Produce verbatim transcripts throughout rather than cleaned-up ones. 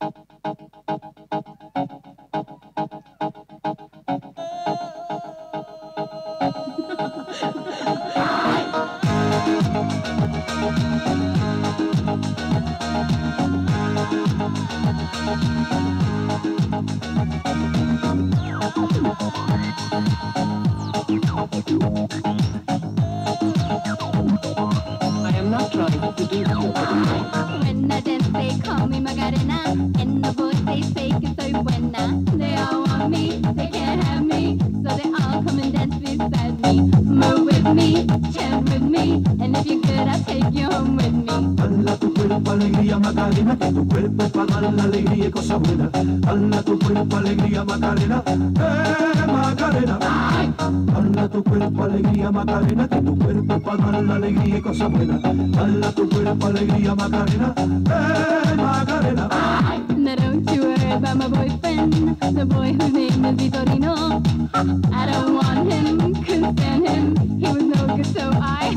I am not trying to seduce you. When I dance, they call me Macarena, and the boys they say que soy buena. They all want me, they can't have me, so they all come and dance beside me. Move with me, chant with me, and if you're good, I'll take you home with me. Dala tu cuerpo alegría Macarena, que tu cuerpo es para dar la alegría y cosas buenas. Dala tu cuerpo alegría Macarena, eh Macarena. Dala tu cuerpo alegría Macarena, que tu cuerpo es para dar la alegría y cosas buenas. Dala tu cuerpo alegría Macarena, eh Macarena. Now don't you worry about my boyfriend, the boy whose name is Vitorino. I don't want him, couldn't stand him, he was no good, so I...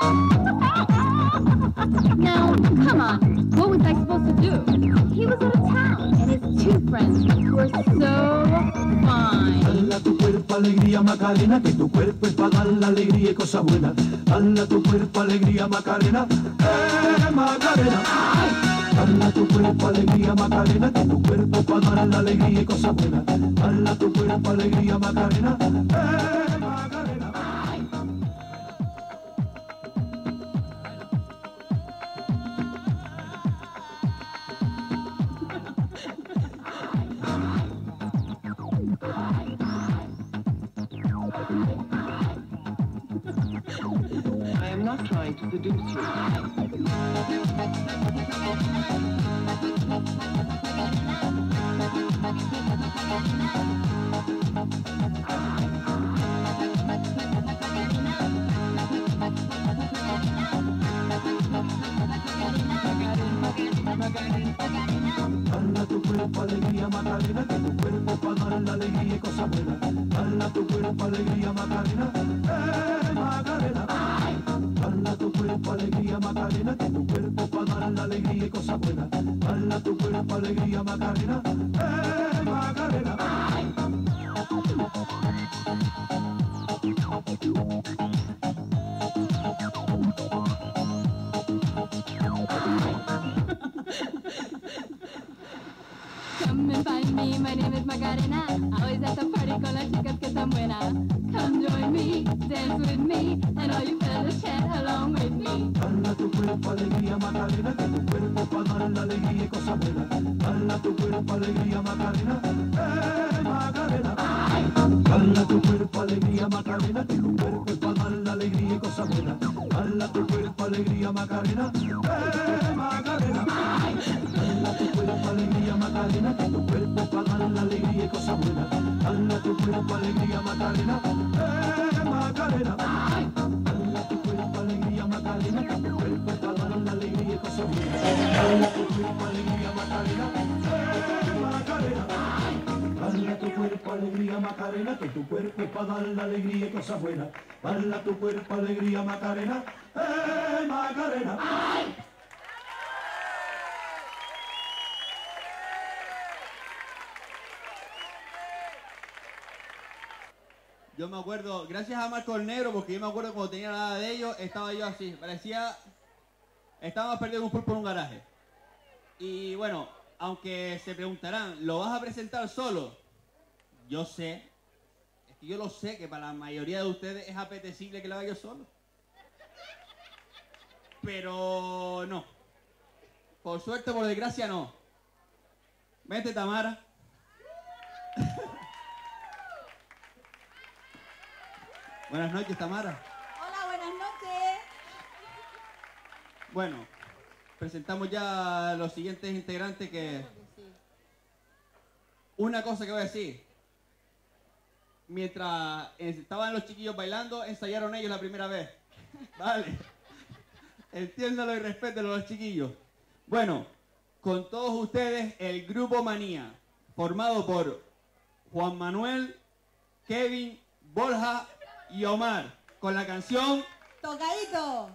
Now, come on, what was I supposed to do? He was out of town, and his two friends were so fine. Dala tu cuerpo alegría Macarena, que tu cuerpo es para dar la alegría y cosas buenas. Dala tu cuerpo alegría Macarena, eh Macarena. Dala tu cuerpo alegría Macarena, que tu cuerpo es para dar la alegría y cosas buenas. Dala tu cuerpo alegría Macarena, eh Macarena. I am not trying to seduce you. Dala tu cuerpo alegría Macarena, que tu cuerpo es para dar la alegría y cosas buenas. Dala tu cuerpo alegría Macarena, eh Macarena. Dala tu cuerpo alegría Macarena, que tu cuerpo es para dar la alegría y cosas buenas. Dala tu cuerpo alegría Macarena, eh Macarena. Come and find me, my name is Macarena. Always at the party con las chicas que están buenas. Come join me, dance with me, and all you fellas chant along with me. Dala tu cuerpo alegría Macarena, que tu cuerpo es para dar la alegría y cosas buenas. Dala tu cuerpo alegría Macarena, eh Macarena. Dala tu cuerpo alegría Macarena, que tu cuerpo es para dar la alegría y cosas buenas. Dala tu cuerpo alegría Macarena, eh Macarena. Dala tu cuerpo alegría Macarena, que tu cuerpo es para dar la alegría y cosas buenas. Dala tu cuerpo alegría Macarena, eh Macarena. Dala tu cuerpo alegría Macarena, que tu cuerpo es para dar la alegría y cosas buenas. Dala tu cuerpo alegría Macarena, eh Macarena. Dala tu cuerpo alegría Macarena, que tu cuerpo es para dar la alegría y cosas buenas. Dala tu cuerpo alegría Macarena, eh Macarena. Yo me acuerdo, gracias a Marco el Negro, porque yo me acuerdo cuando tenía la edad de ellos, estaba yo así, parecía, estábamos perdiendo un pulpo en un garaje. Y bueno, aunque se preguntarán, ¿lo vas a presentar solo? Yo sé, es que yo lo sé, que para la mayoría de ustedes es apetecible que lo haga yo solo. Pero no, por suerte, por desgracia no. Vente, Tamara. Buenas noches, Tamara. Hola, buenas noches. Bueno, presentamos ya a los siguientes integrantes que... Una cosa que voy a decir. Mientras estaban los chiquillos bailando, ensayaron ellos la primera vez. Vale. Entiéndalo y respétenlo los chiquillos. Bueno, con todos ustedes, el Grupo Manía, formado por Juan Manuel, Kevin, Borja y Omar, con la canción Tocadito.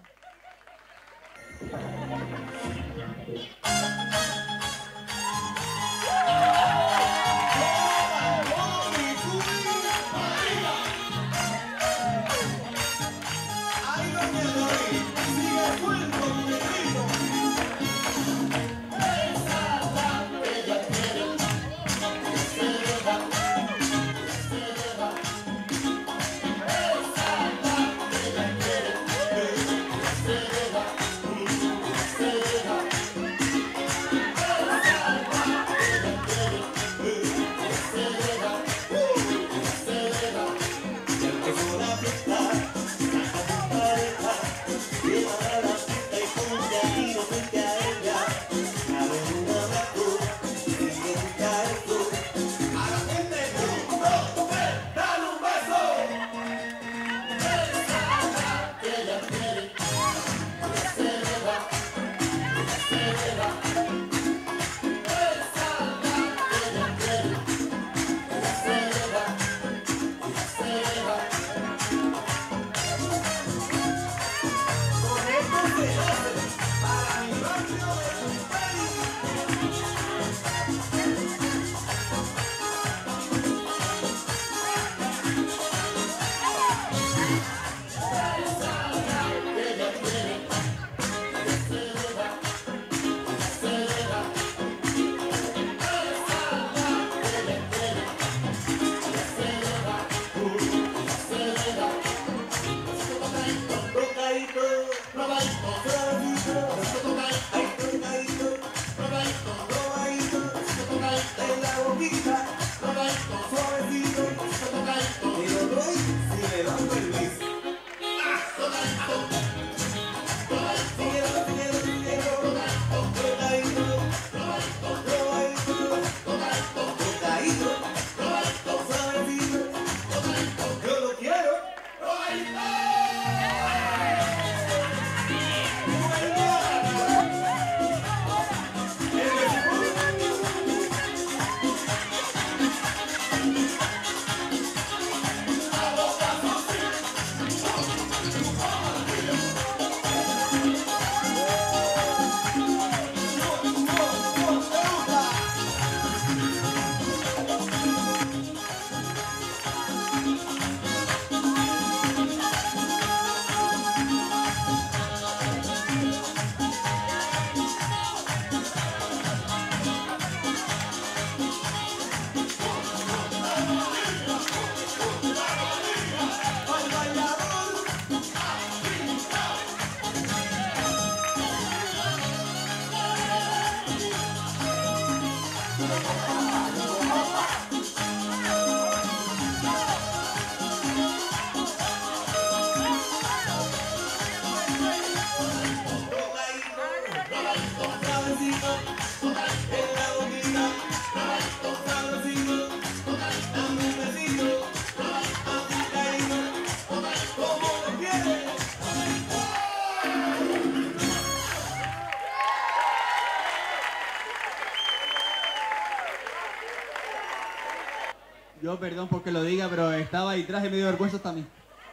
Yo perdón porque lo diga, pero estaba ahí tras y me dio vergüenza hasta a mí.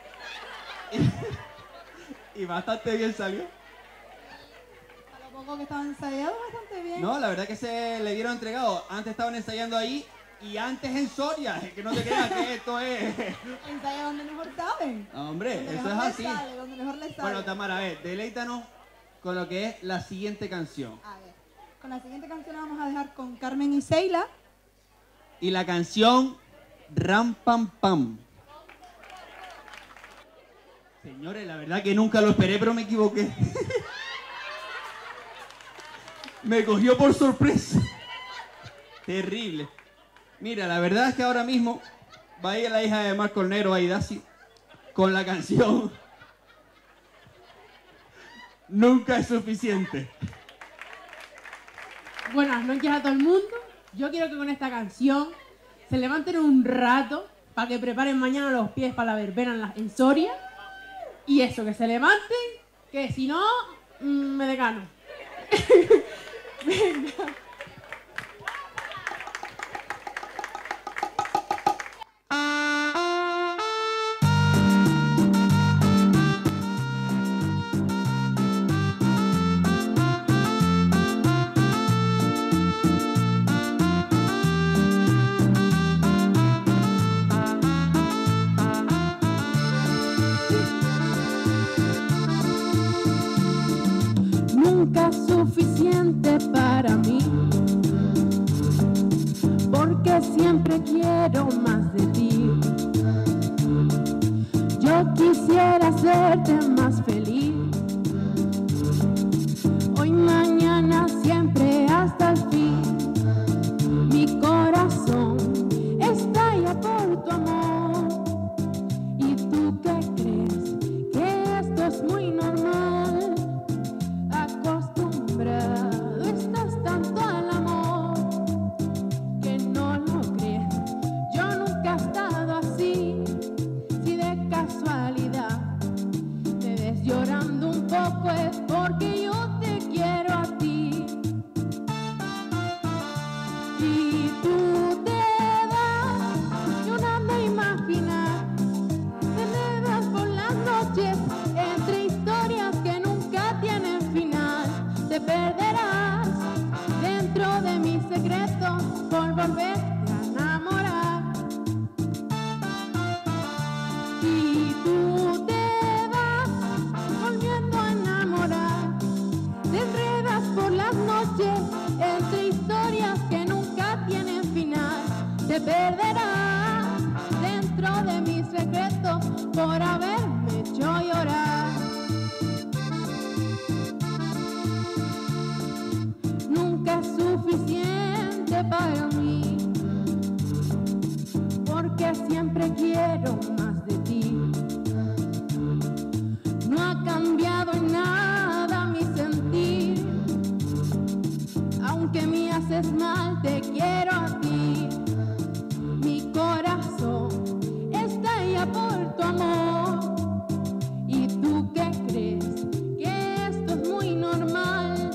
Y, y bastante bien salió. A lo poco que estaban ensayando, bastante bien. No, la verdad que se le dieron entregado. Antes estaban ensayando ahí y antes en Soria. Que no te creas que esto es... Ensaya donde mejor saben. Hombre, Donde eso mejor es les así. sale, donde mejor les sale. Bueno, Tamara, a ver, deleítanos con lo que es la siguiente canción. A ver, con la siguiente canción la vamos a dejar con Carmen y Seila. Y la canción Ram Pam Pam. Señores, la verdad que nunca lo esperé, pero me equivoqué. Me cogió por sorpresa. Terrible. Mira, la verdad es que ahora mismo va a ir la hija de Marco Negro, Aidasi, con la canción Nunca es suficiente. Buenas noches a todo el mundo. Yo quiero que con esta canción se levanten un rato para que preparen mañana los pies para la verbena en, la, en Soria. Y eso, que se levanten, que si no, mmm, me decano. Venga. Nunca es suficiente para mí, porque siempre quiero más de ti. Yo quisiera hacerte más feliz, hoy, mañana, siempre, hasta el fin. Mi corazón estalla por tu amor. ¿Y tú qué crees? Que esto es muy normal. Acostumbrado estás tanto al amor que no lo crees. Yo nunca he estado así. Si de casualidad te ves llorando un poco es porque yo te quiero a ti. Y tú te vas, yo no me imaginar, te enredas por las noches entre historias que nunca tienen final. Te perderás dentro de mis secretos por volverte a enamorar. Y tú te vas volviendo a enamorar. Te enredas por las noches entre historias que nunca tienen final. Te perderás dentro de mis secretos por haberme hecho llorar. Nunca es suficiente para mí, porque siempre quiero más de ti. No ha cambiado en nada mi sentir, aunque me haces mal, te quiero a ti. Mi corazón estalla por tu amor. ¿Y tú qué crees? Que esto es muy normal.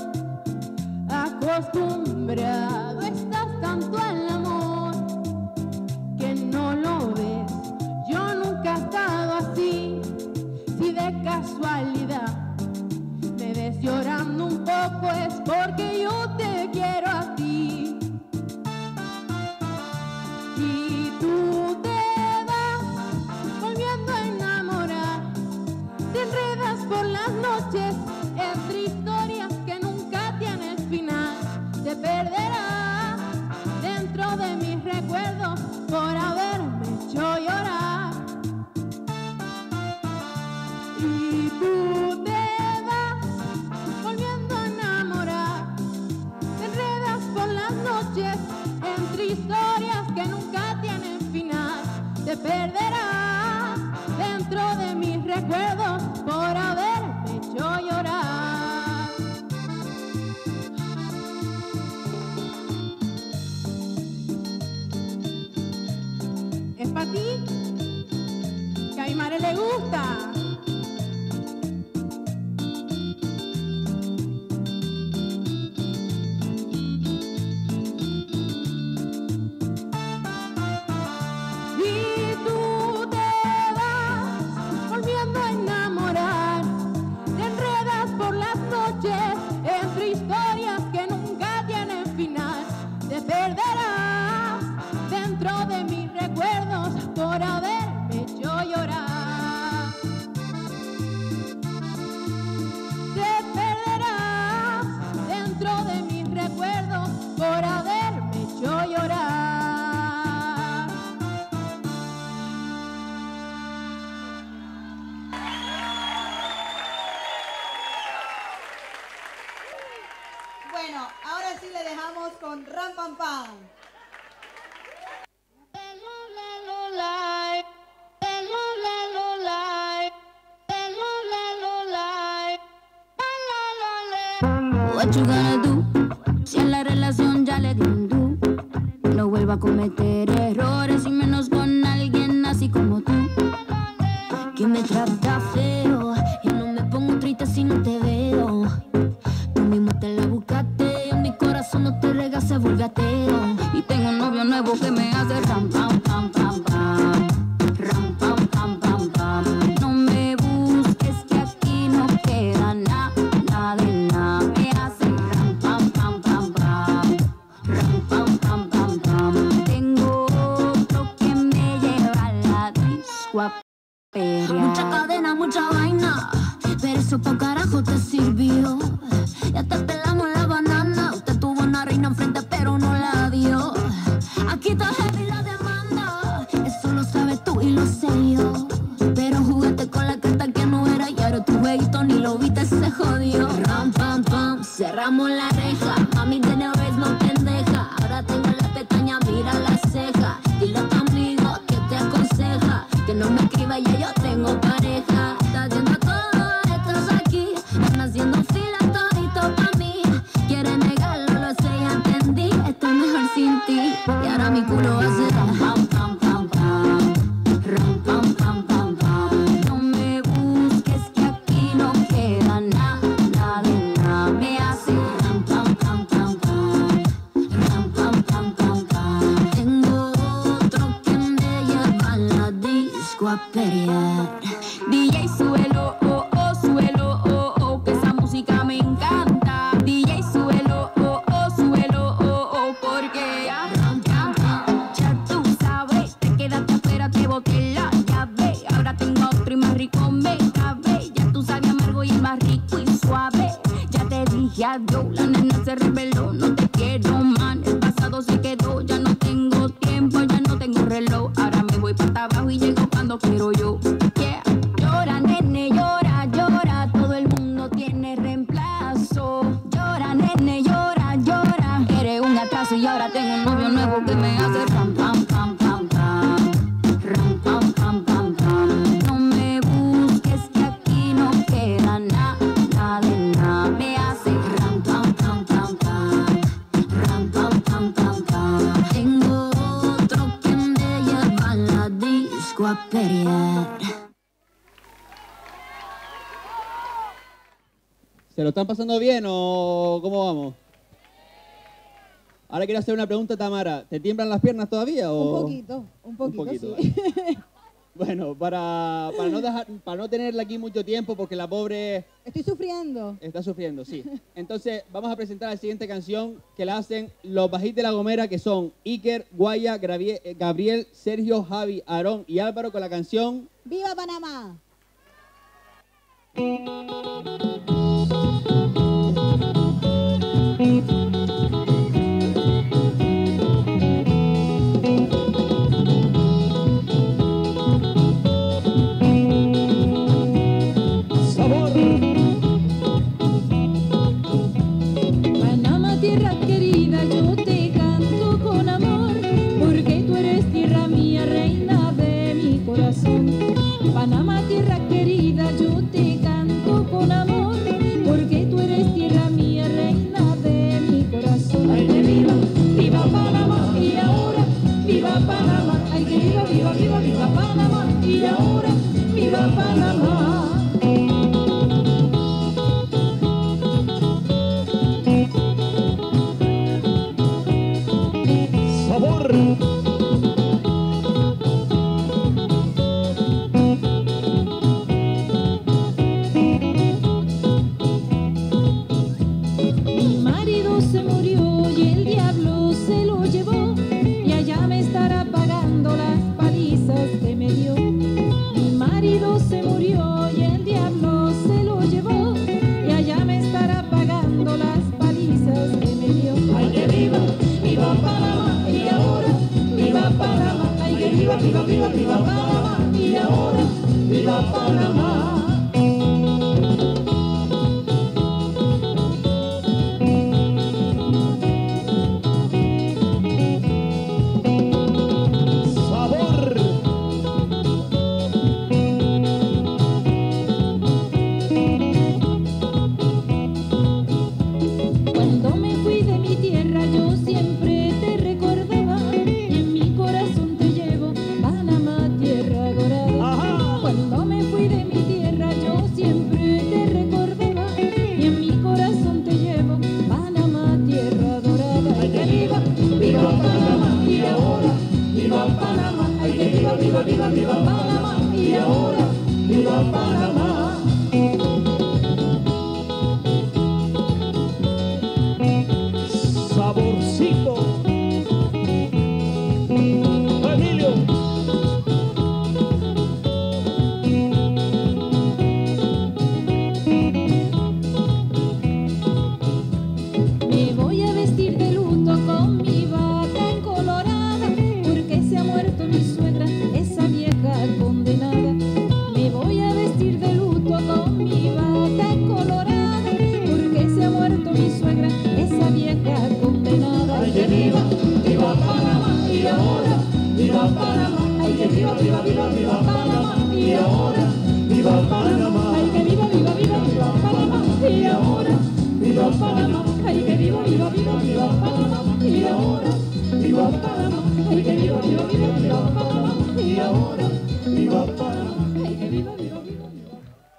Acostumbrado estás tanto al amor que no lo ves. Yo nunca he estado así. Si de casualidad me ves llorando un poco es porque yo te quiero a ti. Y tú te vas volviendo a enamorar. Te enredas por las noches entre historias que nunca tienen final. Te perderás dentro de mis recuerdos por haberme hecho llorar. Y tú te vas volviendo a enamorar. Te enredas por las noches entre historias que nunca tienen final. Te perderás dentro de mis recuerdos por haberme hecho llorar. Es para ti, que a mi madre le gusta. con Ram Pam Pam. What you gonna do? Si en la relación ya le di un do. No vuelva a cometer errores y menos con alguien así como tú, que me trata feo y no me pongo triste si no te veo. Tú mismo te la buscaste, en mi corazón no te rega, se vuelve ateo. Y tengo un novio nuevo que me hace ram pam pam pam pam, ram pam pam pam pam. No me busques que aquí no queda nada, nada de nada. Me hace ram pam pam pam pam, ram pam pam pam pam. Tengo otro que me lleva a la disco a pelear. Mucha cadena, mucha vaina, pero eso pa' carajo te sirvió. Ya te pelamos la banana. Usted tuvo una reina enfrente pero no la dio. Aquí está heavy la demanda, eso lo sabes tú y lo sé yo. Pero jugaste con la carta que no era y ahora tu jueguito ni lo viste, se jodió. Ram pam pam, cerramos la reja. Mami de una vez no pendeja. Ahora tengo la pestaña, mira la ceja. Dile a tu amigo que te aconseja que no me escriba, ya yo tengo pareja. Está haciendo todo estos aquí, están haciendo fila todito pa' mí. Quiere negarlo, lo sé, ya entendí. Estoy mejor sin ti. Y ahora mi culo hace ram pam pam pam pam, ram pam pam pam pam. No me busques que aquí no queda nada, nada de nada. Me hace ram pam pam pam pam, ram pam pam pam pam. Tengo otro que me lleva a la disco a pelear. D J suelo, oh oh, suelo, oh oh, que esa música me encanta. D J suelo, oh oh, suelo, oh oh, porque ya, ya tú sabes, te quedaste afuera, te boté la llave. Ahora tengo otro y más rico me cabe. Ya tú sabes amargo y el más rico y suave. Ya te dije adiós, la nena se reveló, no te quiero más. El pasado se quedó, ya no tengo tiempo, ya no tengo reloj. Ahora me voy para abajo y llego cuando quiero yo. Yeah. Llora, nene, llora, llora, todo el mundo tiene reemplazo. Llora, nene, llora, llora, eres un atraso y ahora tengo un novio nuevo que me hace ram pam pam pam pam, ram pam pam pam pam. No me busques que aquí no queda nada, nada de nada. Me hace ram pam pam pam pam, ram pam pam pam pam. Tengo otro que me lleva a la disco a pelear. ¿Se lo están pasando bien o cómo vamos? Ahora quiero hacer una pregunta, Tamara. ¿Te tiemblan las piernas todavía? O? Un poquito, un poquito, Un poquito, sí. Bueno, para, para, no dejar, para no tenerla aquí mucho tiempo, porque la pobre Estoy sufriendo. está sufriendo, sí. Entonces, vamos a presentar la siguiente canción que la hacen los Bajitos de la Gomera, que son Iker, Guaya, Gravie- Gabriel, Sergio, Javi, Aarón y Álvaro, con la canción ¡Viva Panamá! Panamá, tierra querida, yo te canto con amor, porque tú eres tierra mía, reina de mi corazón. Panamá, tierra querida, yo te canto con amor, porque tú eres tierra mía, reina de mi corazón. Ay, que viva, viva Panamá, y ahora, viva Panamá. Ay, que viva, viva, viva, viva Panamá, y ahora, viva Panamá. Mi marido se murió y el diablo se lo llevó, y allá me estará pagando las palizas que me dio. Mi marido se murió y el diablo se lo llevó, y allá me estará pagando las palizas que me dio. Ay, que viva, viva Panamá, y ahora, viva Panamá. Ay, que viva, viva, viva, viva Panamá, y ahora, viva Panamá. viva Panamá, y ahora, viva Panamá, ay que viva, viva, viva, viva Panamá, y ahora, viva Panamá, ay que viva, viva, viva, viva Panamá, y ahora, viva Panamá, ay que viva, viva, viva, viva Panamá, y ahora, viva Panamá, ay que viva, viva, viva, viva Panamá, y ahora, viva Panamá, ay que viva, viva, viva, viva.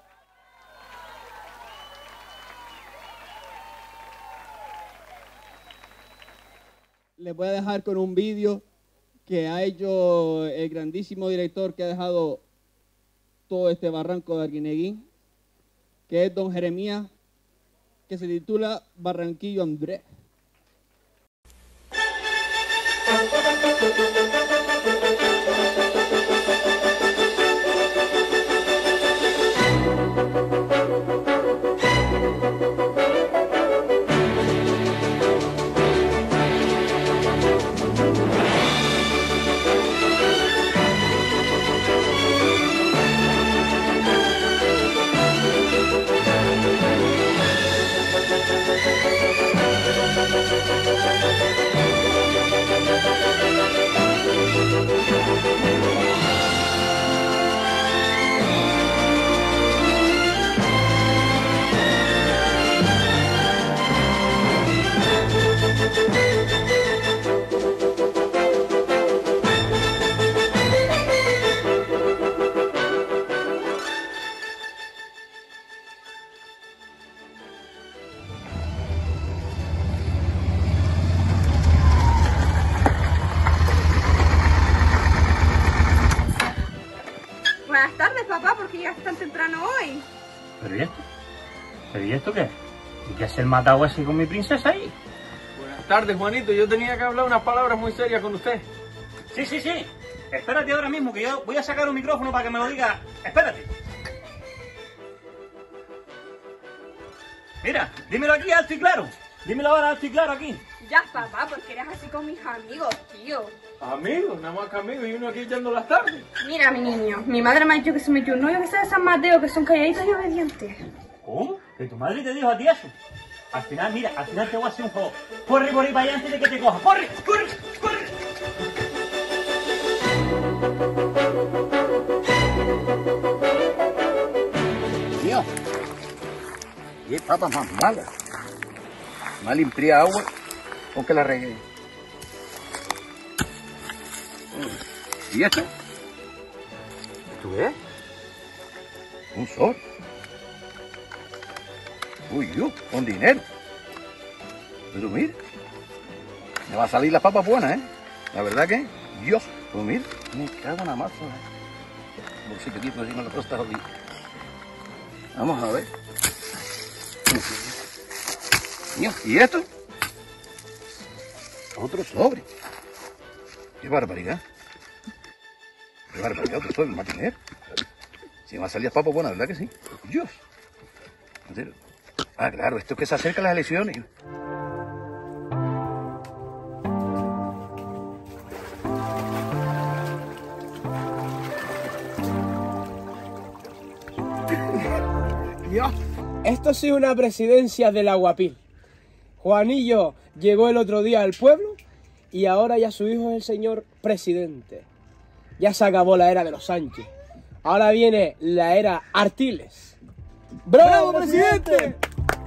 Les voy a dejar con un vídeo que ha hecho el grandísimo director que ha dejado todo este barranco de Arguineguín, que es don Jeremías, que se titula Barranquillo Andrés. Buenas tardes, papá, ¿por qué llegaste tan temprano hoy? ¿Pero y esto? ¿Pero y esto qué? ¿Y qué hace el matado así con mi princesa ahí? Buenas tardes, Juanito. Yo tenía que hablar unas palabras muy serias con usted. Sí, sí, sí. Espérate ahora mismo, que yo voy a sacar un micrófono para que me lo diga. Espérate. Mira, dímelo aquí alto y claro. Dímelo ahora alto y claro aquí. Ya, papá, porque eres así con mis amigos, tío. Amigos, nada más que amigos, y uno aquí echando las tardes. Mira, mi niño, mi madre me ha dicho que se metió un novio que sea de San Mateo, que son calladitos y obedientes. ¿Cómo? ¿Que tu madre te dijo a ti eso? Al final, mira, al final te voy a hacer un favor. Corre por ahí para allá antes de que te coja. ¡Corre! ¡Corre! ¡Corre! Tío, y papa más mala. Mal enfría agua o que la regué. ¿Y esto? ¿Esto qué es? Un sol. Uy, yo, con dinero. Pero mira, me va a salir la papa buena, ¿eh? La verdad que, Dios, pues mira, me cago en la masa, ¿eh? Bolsito aquí, por encima de la costa, jodida. Vamos a ver. ¿Y esto? Otro sobre. Qué barbaridad. Qué barbaridad, otro sobre, más dinero. Si me va a salir papa buena, ¿verdad que sí? Dios. Ah, claro, esto es que se acercan las elecciones. Dios, esto sí es una presidencia del Aguapil. Juanillo llegó el otro día al pueblo y ahora ya su hijo es el señor presidente. Ya se acabó la era de los Sánchez. Ahora viene la era Artiles. ¡Bravo, ¡Bravo presidente! presidente!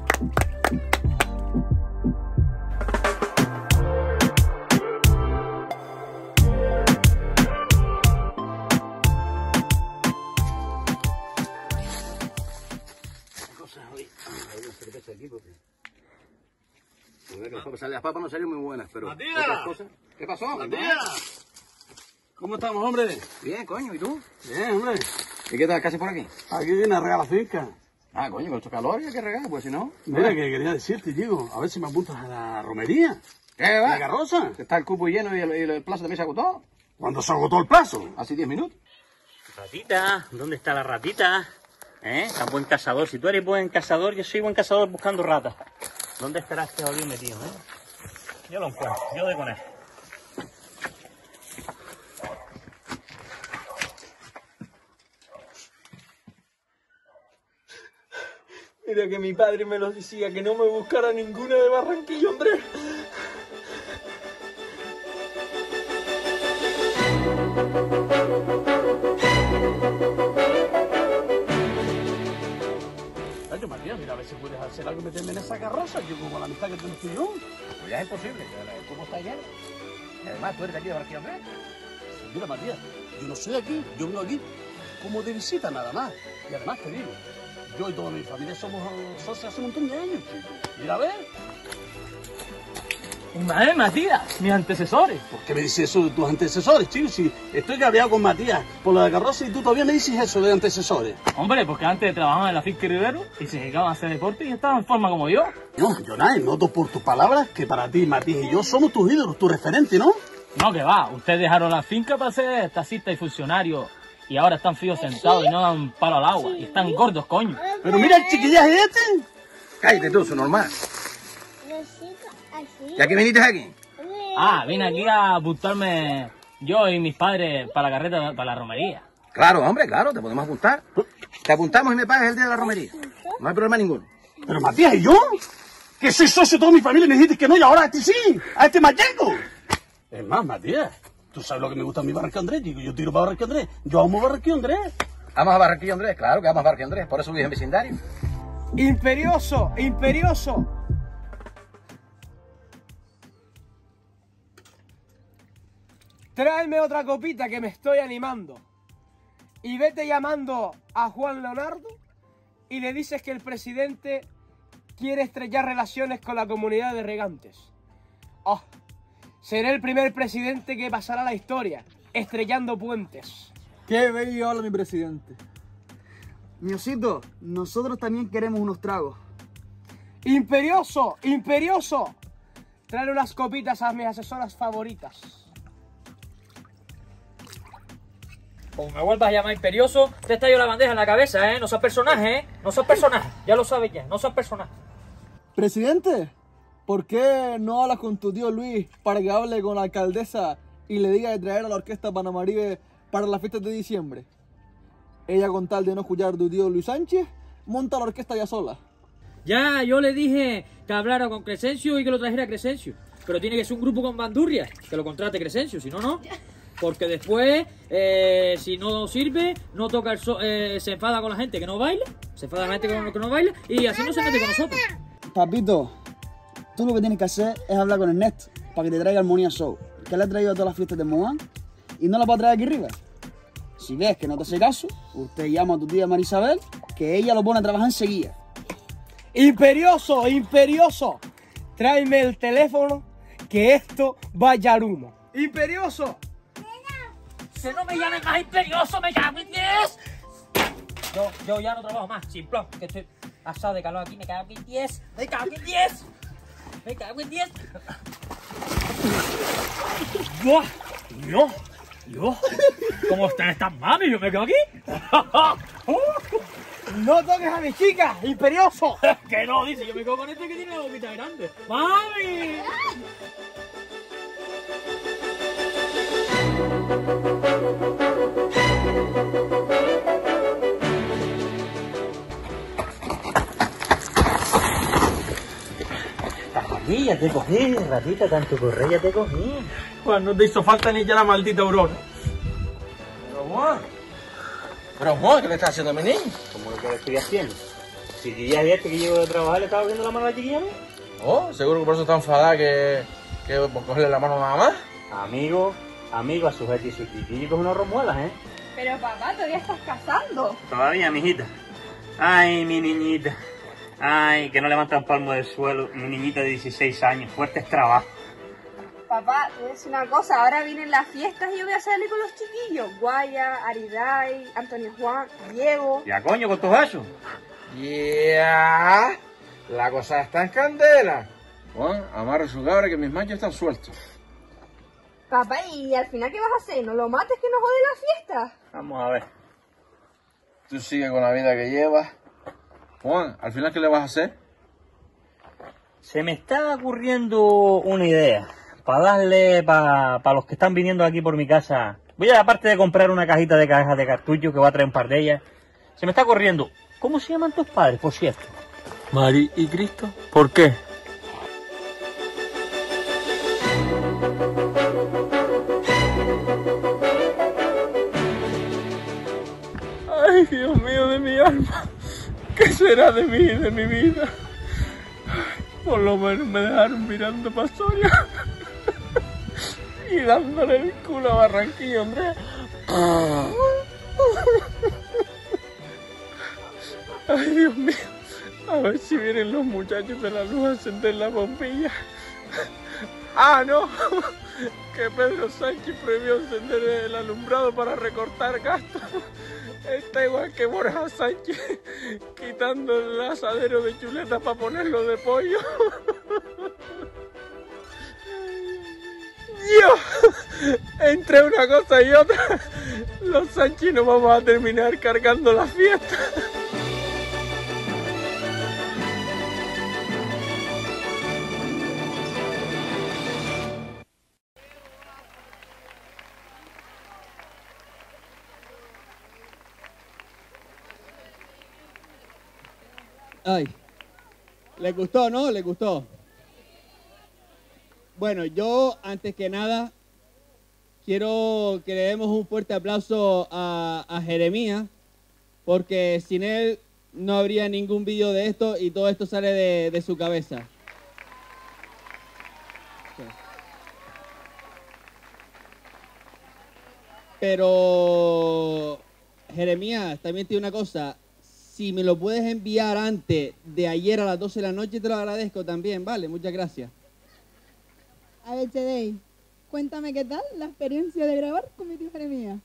Las papas no salieron muy buenas, pero Matías. otras cosas. ¿Qué pasó? Matías. ¿Cómo estamos, hombre? Bien, coño, ¿y tú? Bien, hombre. ¿Y qué tal? ¿Casi por aquí? Aquí viene a regar la finca. Ah, coño, con estos calores hay que regar, pues si no... Mira, que quería decirte, digo, a ver si me apuntas a la romería. ¿Qué va? ¿La carroza? Está el cupo lleno y el, y el plazo también se agotó. ¿Cuándo se agotó el plazo? Hace diez minutos. Ratita, ¿dónde está la ratita? ¿Eh? Tan buen cazador. Si tú eres buen cazador, yo soy buen cazador buscando ratas. ¿Dónde estará este jodido metido, eh? Yo lo encuentro, yo doy con él. Mira que mi padre me lo decía, que no me buscara ninguna de Barranquillo, Andrés. Oye, Matías, mira a ver si puedes hacer algo y meterme en esa carroza, yo con la amistad que tenemos tú y yo. Pues ya es imposible, ¿cómo está lleno? Y además, tú eres de aquí de Barquilla, hombre. Mira, Matías, yo no soy aquí, yo vengo aquí como de visita nada más. Y además te digo, yo y toda mi familia somos socios hace un montón de años, chico. Mira, a ver. Madre, Matías, mis antecesores. ¿Por qué me dices eso de tus antecesores, chico? Si estoy cabreado con Matías por la carroza y tú todavía me dices eso de antecesores. Hombre, porque antes trabajaban en la finca Rivero y se dedicaban a hacer deporte y estaban en forma como yo. No, Jonay, noto por tus palabras que para ti, Matías y yo somos tus ídolos, tu referente, ¿no? No, que va. Ustedes dejaron la finca para ser taxistas y funcionarios y ahora están fríos sentados y no dan palo al agua. Y están gordos, coño. Pero mira el chiquillaje este. Cállate tú, eso normal. ¿Ya que viniste aquí? Ah, vine aquí a apuntarme yo y mis padres para la carreta, para la romería. Claro, hombre, claro, te podemos apuntar. Te apuntamos y me pagas el día de la romería. No hay problema ninguno. Pero Matías, ¿y yo? Que soy socio de toda mi familia y me dijiste que no y ahora a este sí, a este mayengo. Es más, Matías, tú sabes lo que me gusta a mí Barranquilla Andrés, chico. Yo tiro para Barranquilla Andrés. Yo amo Barranquilla Andrés. ¿Amas a Barranquilla Andrés? Claro que amas a Barranquilla Andrés, por eso vives en vecindario. ¡Imperioso! ¡Imperioso! Tráeme otra copita que me estoy animando. Y vete llamando a Juan Leonardo y le dices que el presidente quiere estrechar relaciones con la comunidad de regantes. Oh, seré el primer presidente que pasará a la historia, estrellando puentes. Qué bello habla mi presidente. Miosito, nosotros también queremos unos tragos. ¡Imperioso! ¡Imperioso! Trae unas copitas a mis asesoras favoritas. Como me vuelvas a llamar imperioso, te estallo la bandeja en la cabeza, ¿eh? No sos personaje, ¿eh? No sos personaje, ya lo sabes ya, no sos personaje. Presidente, ¿por qué no hablas con tu tío Luis para que hable con la alcaldesa y le diga de traer a la orquesta Panamaribe para las fiestas de diciembre? Ella, con tal de no escuchar a tu tío Luis Sánchez, monta la orquesta ya sola. Ya, yo le dije que hablara con Crescencio y que lo trajera a Crescencio. Pero tiene que ser un grupo con bandurrias, que lo contrate Crescencio, si no, no. Porque después, eh, si no sirve, no toca el so eh, se enfada con la gente que no baila, se enfada con la gente que no baila y así no se mete con nosotros. Papito, tú lo que tienes que hacer es hablar con Ernesto para que te traiga Armonía Show, que le ha traído a todas las fiestas de Moán y no la va a traer aquí arriba. Si ves que no te hace caso, usted llama a tu tía Marisabel, que ella lo pone a trabajar enseguida. ¡Imperioso! ¡Imperioso! Tráeme el teléfono, que esto vaya al humo. ¡Imperioso! Que no me llamen más imperioso, me cago en diez. Yo, yo ya no trabajo más, simplón, que estoy asado de calor aquí, me cago en diez, me cago en diez, me cago en diez. ¡Yo! ¡Yo! ¡Yo! ¿Cómo están estas mami? ¿Yo me quedo aquí? ¡No toques a mi chica, imperioso! Que no, dice, yo me quedo con este que tiene la boquita grande. ¡Mami! Aquí ya te cogí, ratita, tanto correr ya te cogí. Pues no te hizo falta ni ya la maldita Aurora. Pero Juan, pero Juan, ¿qué le estás haciendo a mi niño? ¿Cómo lo que le estoy haciendo? Si ya es este que llego de trabajar, le estaba viendo la mano a la chiquilla, ¿no? Oh, seguro que por eso está enfadada que, que por cogerle la mano nada más. Amigo, amigo, a sujete y su chiquillo con unas romuelas, ¿eh? Pero papá, todavía estás casando. Todavía, mijita. Ay, mi niñita. Ay, que no levanta un palmo del suelo. Mi niñita de dieciséis años. Fuertes trabajos. Papá, te voy a decir una cosa. Ahora vienen las fiestas y yo voy a salir con los chiquillos. Guaya, Ariday, Antonio Juan, Diego. Ya, coño, con tus vasos. Ya, la cosa está en candela. Juan, amarre su cabra que mis machos están sueltos. Papá, ¿y al final qué vas a hacer? ¿No lo mates que nos jode la fiesta? Vamos a ver. Tú sigue con la vida que llevas. Juan, ¿al final qué le vas a hacer? Se me está ocurriendo una idea. Para darle, para pa los que están viniendo aquí por mi casa. Voy a, aparte de comprar una cajita de cajas de cartuchos que va a traer un par de ellas. Se me está ocurriendo. ¿Cómo se llaman tus padres, por cierto? Mari y Cristo. ¿Por qué? Dios mío de mi alma, ¿qué será de mí y de mi vida? Por lo menos me dejaron mirando para Soria y dándole el culo a Barranquilla, Andrés. Ay, Dios mío, a ver si vienen los muchachos de la luz a encender la bombilla. Ah, no, que Pedro Sánchez prohibió encender el alumbrado para recortar gastos. Está igual que Borja Sánchez quitando el asadero de chuletas para ponerlo de pollo. Dios, entre una cosa y otra, los Sánchez nos vamos a terminar cargando la fiesta. Ay, ¿les gustó, no? ¿Les gustó? Bueno, yo antes que nada quiero que le demos un fuerte aplauso a, a Jeremías, porque sin él no habría ningún vídeo de esto y todo esto sale de, de su cabeza. Pero Jeremías, también tiene una cosa. Si me lo puedes enviar antes de ayer a las doce de la noche, te lo agradezco también, ¿vale? Muchas gracias. A ver, Chedey, cuéntame qué tal la experiencia de grabar con mi tío Jeremías.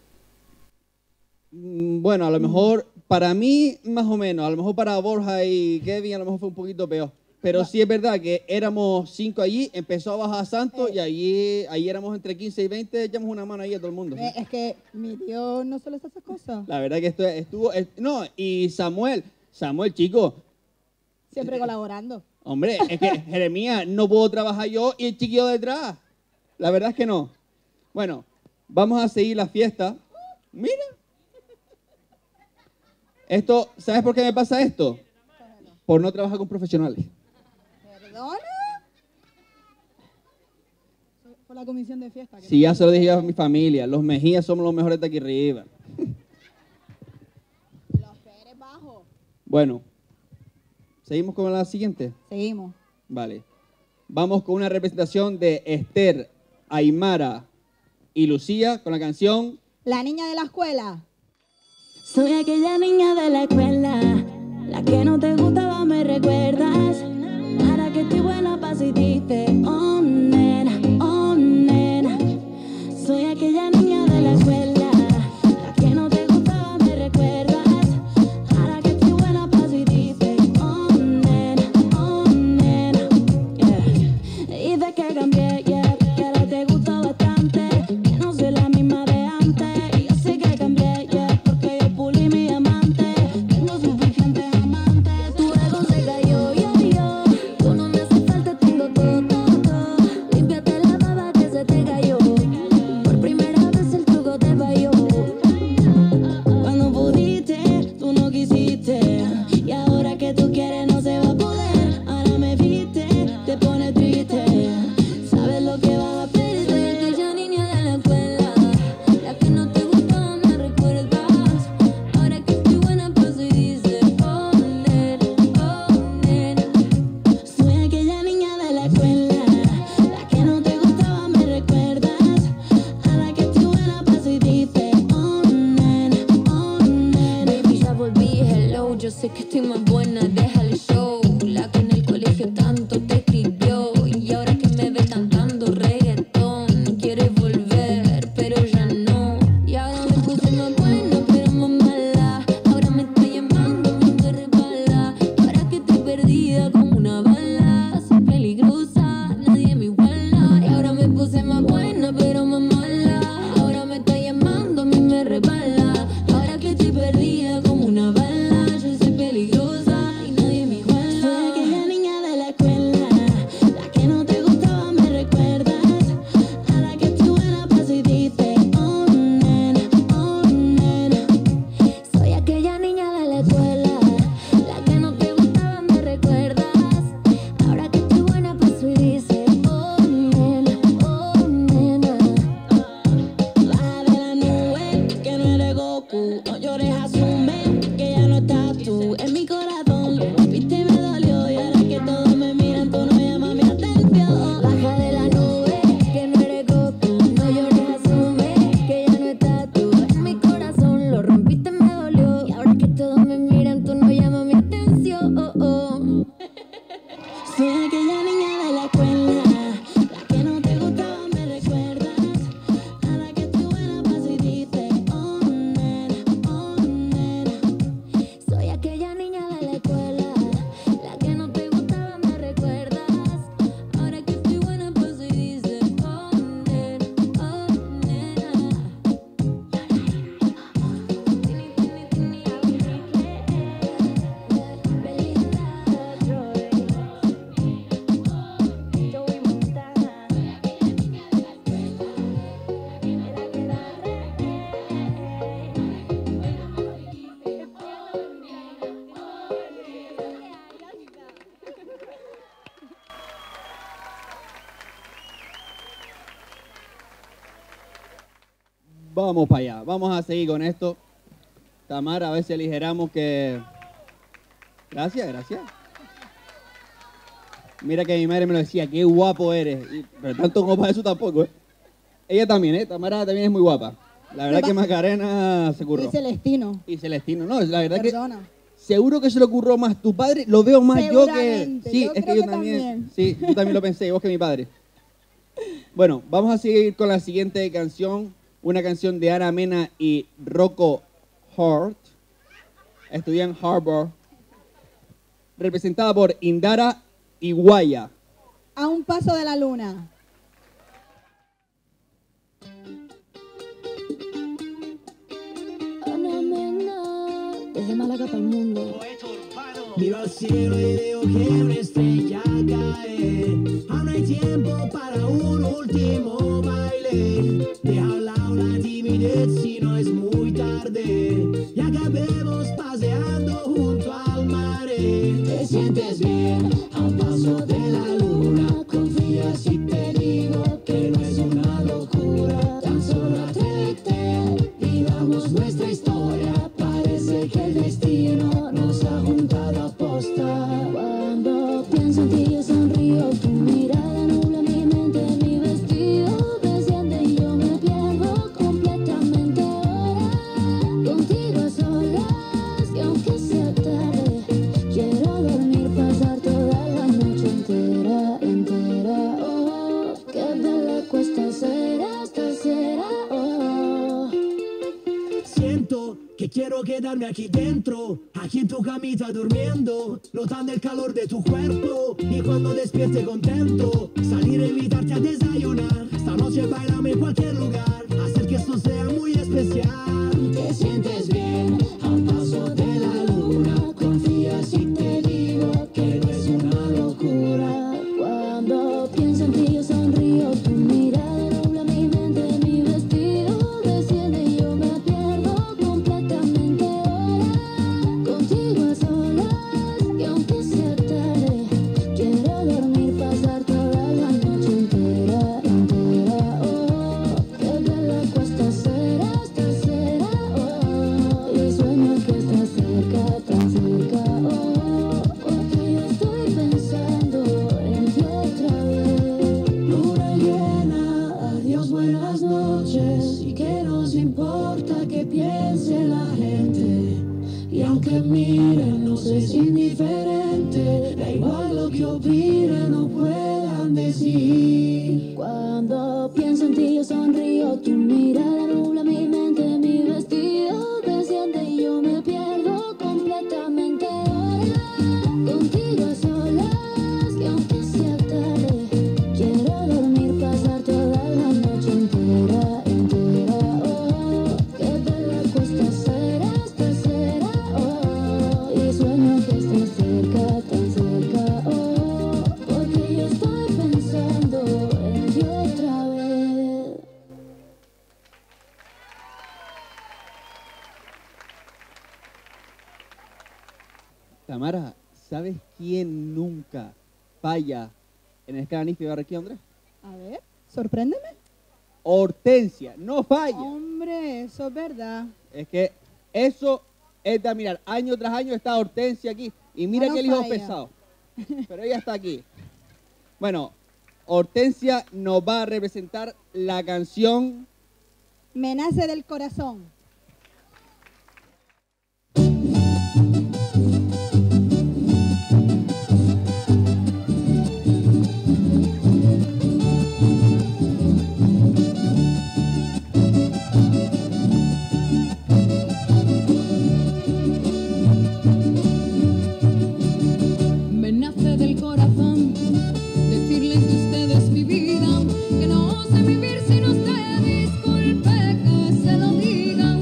Mm, Bueno, a lo mejor para mí, más o menos. A lo mejor para Borja y Kevin, a lo mejor fue un poquito peor. Pero sí es verdad que éramos cinco allí, empezó a bajar Santos y allí, allí éramos entre quince y veinte, echamos una mano ahí a todo el mundo. Eh, es que mi tío no suele hacer esas cosas. La verdad que esto estuvo... est- No, y Samuel, Samuel, chico, Siempre colaborando. hombre, es que Jeremías, no puedo trabajar yo y el chiquillo detrás. La verdad es que no. Bueno, vamos a seguir la fiesta. Mira. Esto, ¿sabes por qué me pasa esto? Por no trabajar con profesionales. ¿Perdona? Por la comisión de fiesta. que Si ya se lo dije a mi familia, los Mejías somos los mejores de aquí arriba. Los Pérez bajos. Bueno, ¿seguimos con la siguiente? Seguimos. Vale. Vamos con una representación de Esther, Aymara y Lucía con la canción La niña de la escuela. Soy aquella niña de la escuela, la que no te gustaba, me recuerdas. Ahora que estoy buena pa' si dices, oh nena, oh nena. Soy aquella niña de la escuela, la que no te gustaba, me recuerdas. Ahora que estoy buena pa' si dices, oh nena, oh nena. Yeah. Dices que cambié, yeah, que ahora te gusta bastante, que no soy la misma de antes. Y yo sé que cambié, yeah, porque yo pulí mi amante. Tengo suficientes amantes, tu ego se cayó, yo, yo. Tú no me haces falta, tengo todo, todo, todo. Límpiate la baba que se te cayó. Por primera vez el truco te falló. Cuando pudiste, tú no quisiste. Y ahora que tú quieres no se va a poder. Ahora me viste, te pone triste. Sabes lo que vas a perder. Soy aquella niña de la escuela, la que no te gustaba, me recuerdas. Ahora que estoy buena paso y dice, oh nena, oh nena. Soy aquella niña de la escuela, la que no te gustaba, me recuerdas. Ahora que estoy buena paso y dice, oh nena, oh nena. Baby, ya volví, hello, yo sé que estoy más buena, deja el show. La que en el colegio tanto te escribió y ahora que me ve cantando reggaetón, quieres volver, pero ya no. Y ahora me puse más buena, pero más mala. Ahora me está llamando, me resbala. Ahora que estoy perdida como una bala, soy peligrosa, nadie me iguala. Y ahora me puse más buena, pero más mala. Ahora me está llamando, a mí me resbala. Ahora que estoy perdida como una bala, yo soy peligrosa. Vamos para allá, vamos a seguir con esto. Tamara, a ver si aligeramos que... Gracias, gracias. Mira que mi madre me lo decía, qué guapo eres. Y, pero tanto como para eso tampoco, ¿eh? Ella también, ¿eh? Tamara también es muy guapa. La verdad que Macarena se curró. Y Celestino. Y Celestino, no, la verdad Persona. que... Seguro que se lo ocurrió más tu padre, lo veo más yo que... Sí, yo es creo que yo que también, también. Sí, yo también lo pensé, igual que mi padre. Bueno, vamos a seguir con la siguiente canción. Una canción de Ana Mena y Rocco Hart. Estudian Harvard. Representada por Indara y Guaya. A un paso de la luna. Ana Mena, desde Málaga para el mundo. Miro al cielo y veo que una estrella cae. Aún hay tiempo para un último baile. Deja a un lado la timidez si no es muy tarde. Y acabemos paseando junto al mar. Te sientes bien a un paso de la luna. Confía si te digo que no es una locura. Tan solo atrévete, vivamos nuestra historia. Parece que el destino nos ha juntado a posta. Cuando pienso en ti yo sonrío, tu mirada nubla mi mente, mi vestido desciende y yo me pierdo completamente ahora. Contigo a solas y aunque sea tarde, quiero dormir, pasar toda la noche entera, entera. Oh, qué bella cuesta ser esta será. Oh, Siento que quiero quedarme aquí dentro, aquí en tu camita durmiendo, notando el calor de tu cuerpo. Y cuando despierte contento, salir a invitarte a desayunar. Esta noche bailame en cualquier lugar, hacer que esto sea muy especial. Te sientes bien a un paso de la luna. Confía si te digo que no es una locura. cuando pienso en ti yo sonrío, tu mirada nubla mi mente, mi vestido desciende y yo me pierdo completamente ahora. Contigo a solas y aunque sea tarde, quiero dormir, pasar toda la noche entera, entera. Oh, qué bella cuesta ser esta será. Oh, y sueño que estás cerca, tan cerca. Oh, porque yo estoy pensando en ti otra vez. Luna llena, adiós, buenas noches. Y que nos importa que piense la gente. Y aunque miren, nos es indiferente. Da igual lo que opinen o puedan decir. Cuando pienso en ti yo sonrío, tu mirada nubla mi mente, mi vestido desciende y yo me pierdo completamente ahora. Contigo a solas y aunque sea tarde, quiero dormir, pasar toda la noche entera, entera. Oh, qué bella cuesta ser esta será. Oh, y sueño que estás cerca, tan cerca. Oh, porque yo estoy pensando en ti otra vez. Tamara, ¿sabes quién nunca falla en el escalanife de Barranquilla, Andrés? A ver, sorpréndeme. Hortensia, no falla. Hombre, eso es verdad. Es que eso es de mirar. Año tras año está Hortensia aquí. Y mira No que el hijo falla. pesado. Pero ella está aquí. Bueno, Hortensia nos va a representar la canción Me nace del corazón. Me nace del corazón decirles que usted es mi vida, que no sé vivir sin usted, disculpe que se lo diga.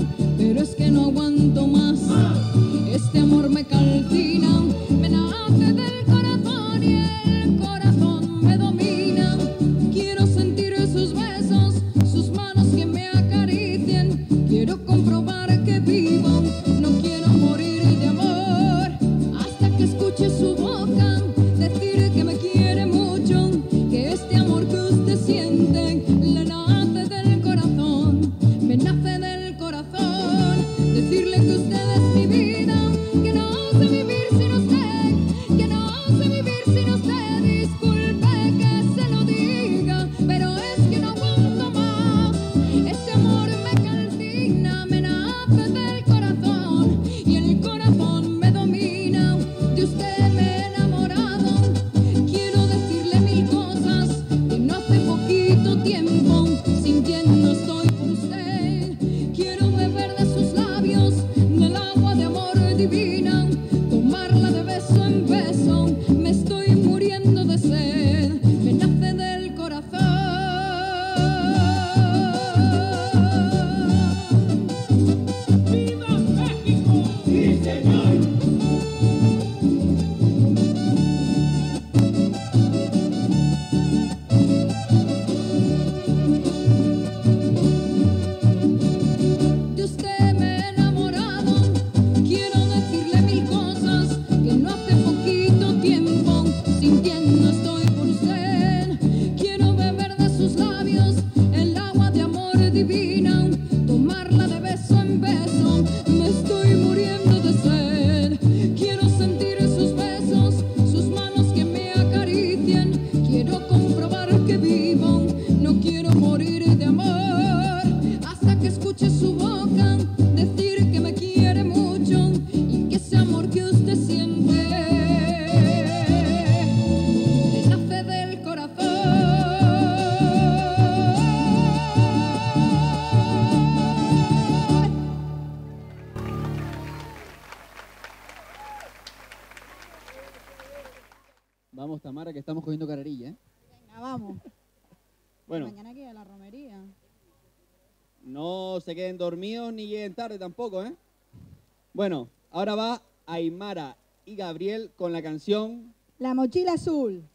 no se queden dormidos ni lleguen tarde tampoco, ¿eh? Bueno, ahora va Aymara y Gabriel con la canción La mochila azul.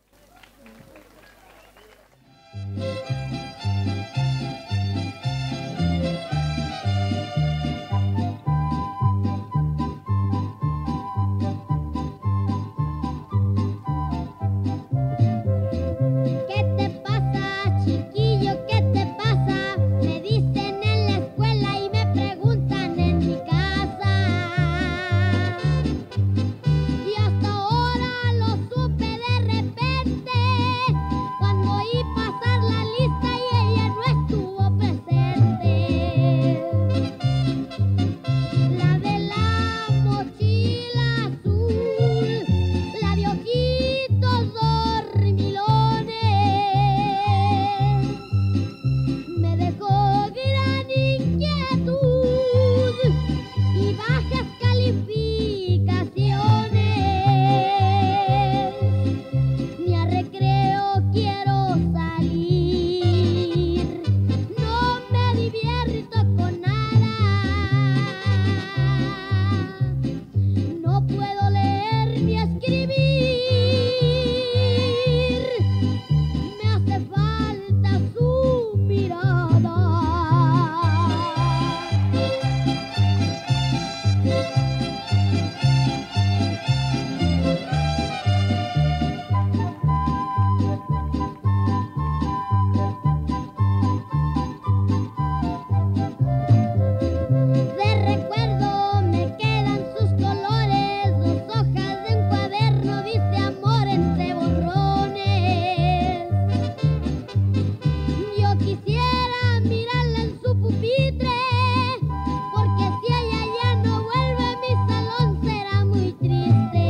¿Qué te pasa, chiquillo? ¿Qué te pasa? Me dicen en la escuela y me preguntan en mi casa. Y hasta ahora lo supe de repente, cuando oí pasar la lista y ella no estuvo presente. La de la mochila azul, la de ojitos dormilones, me dejó gran inquietud y bajas calificaciones. Ni a recreo quiero salir, no me divierto con nada, no puedo leer ni escribir, me hace falta su mirada. De recuerdo me quedan sus colores, dos hojas de un cuaderno, dice amor entre borrones. Yo quisiera mirarla en su pupitre, porque si ella ya no vuelve mi salón será muy triste.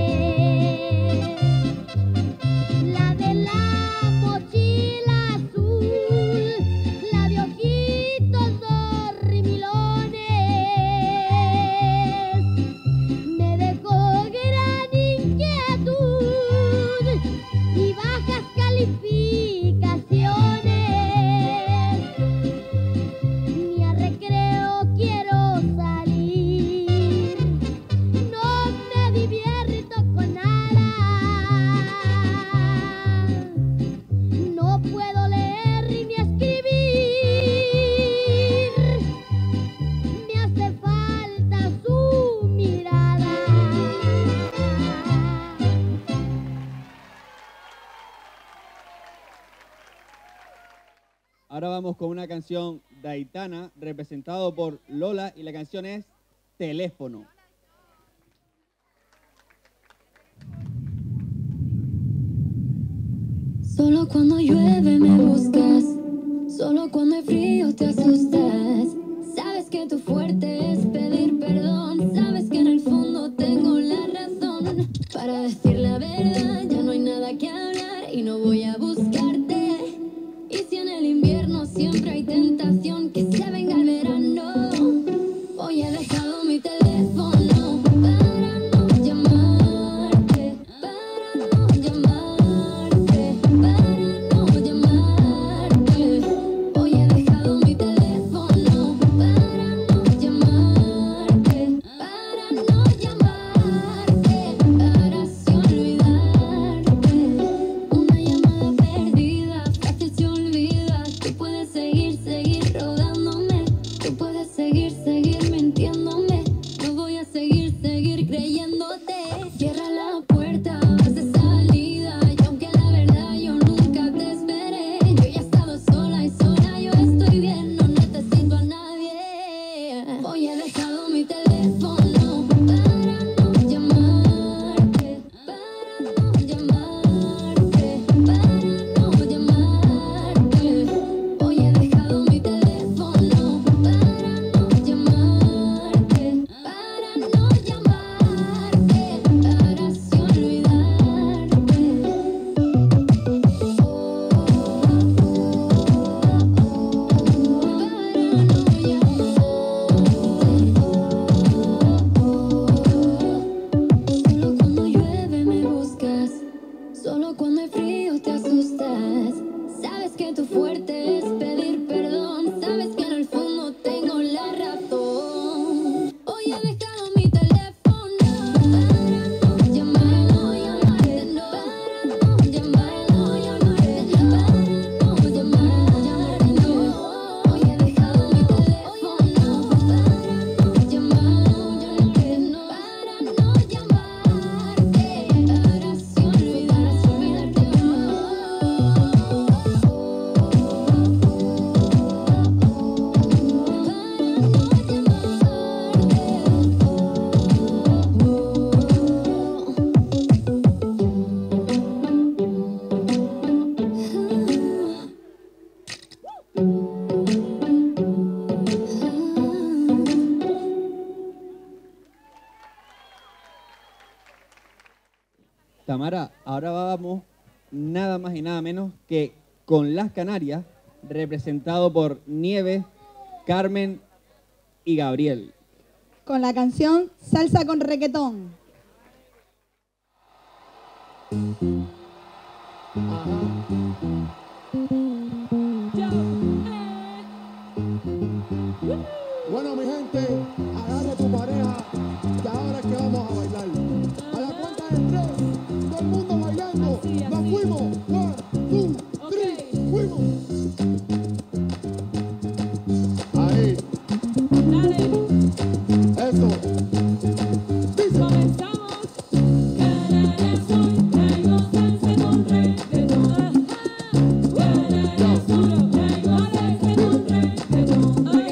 La de la mochila azul, la de ojitos dormilones, me dejó gran inquietud y bajas calificaciones. Ni a recreo quiero salir, no me divierto con nada, no puedo leer ni escribir, me hace falta su mirada. Ahora vamos con una canción de Aitana, representado por Lola, y la canción es Teléfono. Solo cuando llueve me buscas, solo cuando hay frío te asustas. Sabes que tu fuerte es pedir perdón, sabes que en el fondo tengo la razón. Para decir la verdad ya no hay nada que hablar y no voy a buscarte. Y si en el invierno siempre hay tentación que se venga el verano, hoy he dejado mi teléfono para no llamarte, para no llamarte, para no llamarte. Hoy he dejado mi teléfono para no llamarte, para no llamarte, para así olvidarte. Una llamada perdida, fácil se olvida. Tú puedes seguir, seguir rodándome, tú puedes seguir, seguir mintiéndome. No voy a seguir, seguir creyéndote. Cierra la puerta, haz de salida. Y aunque la verdad yo nunca te esperé, yo ya he estado sola y sola yo estoy bien, no necesito a nadie. Hoy he dejado mi teléfono para no llamarte, para no llamarte, para no llamarte. Hoy he dejado mi teléfono para no llamarte, para no llamarte, para así olvidarte. Solo cuando llueve me buscas, solo cuando hay frío te asustas. Sabes que tu fuerte es pedir perdón, sabes que en el fondo tengo la Tamara, ahora vamos nada más y nada menos que con las Canarias, representado por Nieves, Carmen y Gabriel. Con la canción Salsa con Reguetón. Bueno, mi gente, agarra tu pareja, que ahora es que vamos a bailar. A la cuenta de tres, todo el mundo bailando. Nos fuimos. One, two, three, fuimos. Ahí. Dale. Eso. Dice. Comenzamos. Canarias soy, traigo salsa con reggaetón. Canarias soy, traigo salsa con reggaetón.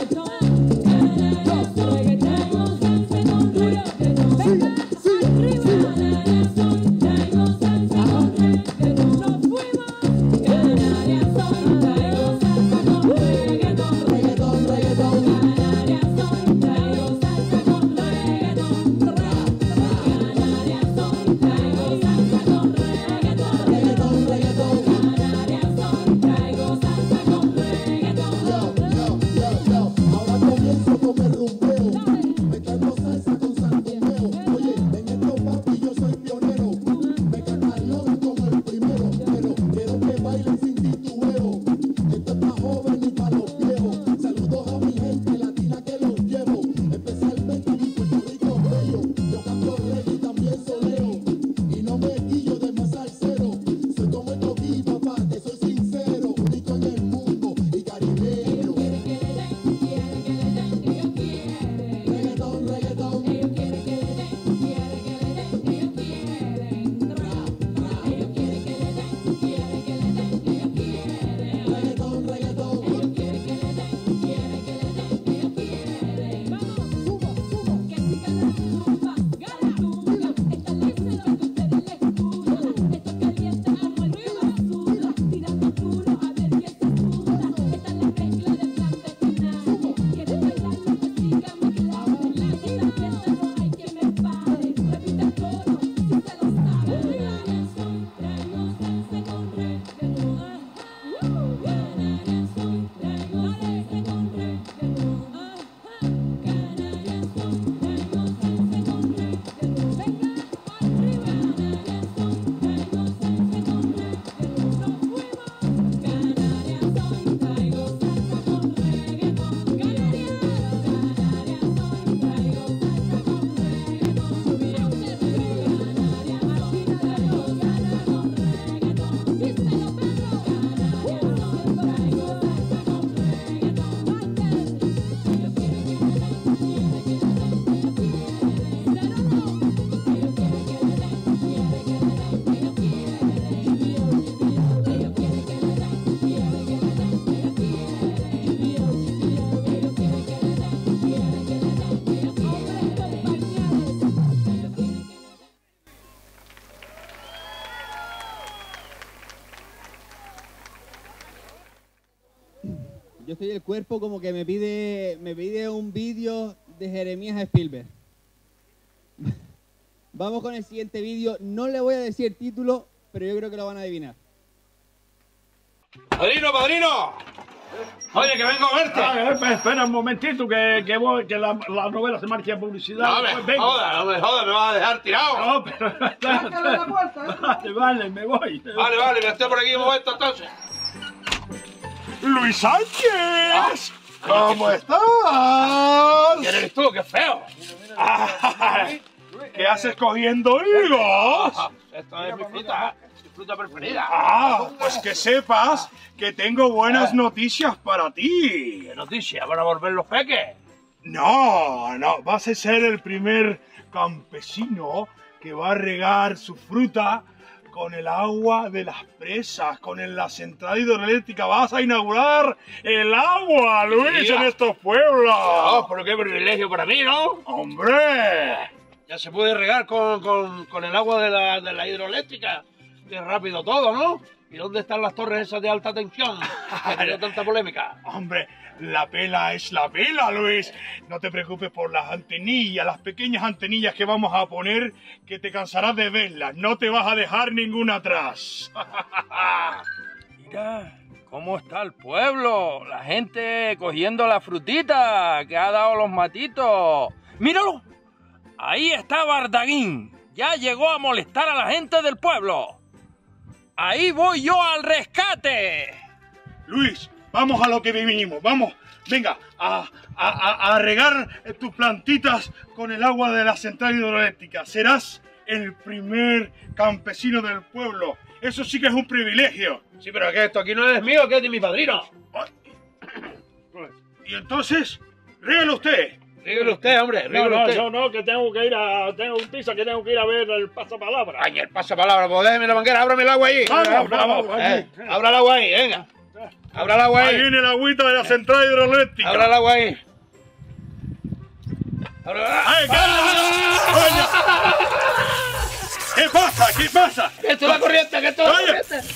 Yo estoy el cuerpo como que me pide, me pide un vídeo de Jeremías Spielberg. Vamos con el siguiente vídeo. No le voy a decir el título, pero yo creo que lo van a adivinar. ¡Padrino, padrino! Oye, que vengo a verte. Ah, espera, espera un momentito, que, que, voy, que la, la novela se marcha a publicidad. No me Vengo. jodas, no me jodas, me vas a dejar tirado. No, pero... Vale, vale, me voy. Vale, vale, que esté por aquí un momento entonces. ¡Luis Sánchez! Ah, ¿Cómo estás? ¿Quién eres tú? ¡Qué feo! Ah, ¿qué haces cogiendo higos? Ah, esto es mi fruta, mi fruta preferida. Ah, pues que sepas que tengo buenas noticias para ti. ¿Qué noticias? ¿Van a volver los peques? No, no, vas a ser el primer campesino que va a regar su fruta con el agua de las presas, con la central hidroeléctrica. Vas a inaugurar el agua, Luis, Mira. en estos pueblos. Oh, pero qué privilegio para mí, ¿no? ¡Hombre! Ya se puede regar con, con, con el agua de la, de la hidroeléctrica. Qué rápido todo, ¿no? ¿Y dónde están las torres esas de alta tensión? Que ha tenido tanta polémica. Hombre, La pela es la pela, Luis. No te preocupes por las antenillas, las pequeñas antenillas que vamos a poner, que te cansarás de verlas. No te vas a dejar ninguna atrás. Mira, ¿cómo está el pueblo? La gente cogiendo la frutita que ha dado los matitos. ¡Míralo! Ahí está Bardaguín. Ya llegó a molestar a la gente del pueblo. Ahí voy yo al rescate. Luis, vamos a lo que vinimos. Vamos, venga, a, a, a, a regar tus plantitas con el agua de la central hidroeléctrica. Serás el primer campesino del pueblo. Eso sí que es un privilegio. Sí, pero que esto aquí no es mío, que es de mi padrino. Y entonces, rígalo usted. Rígalo usted, hombre, No, rígalo no, usted. yo no, que tengo que ir a... Tengo un pizza que tengo que ir a ver el pasapalabra. Ay, el pasapalabra, pues déjeme la manguera, ábrame el agua ahí. Vamos, vamos, Eh, abra el agua ahí, venga. Abra el agua ahí. Ahí viene el agüita de la central hidroeléctrica. Abra el agua ahí. Abra... ¡Ay, Carlos! ¿Qué pasa? ¿Qué pasa? Que esto es la corriente, que esto es la Vaya. corriente.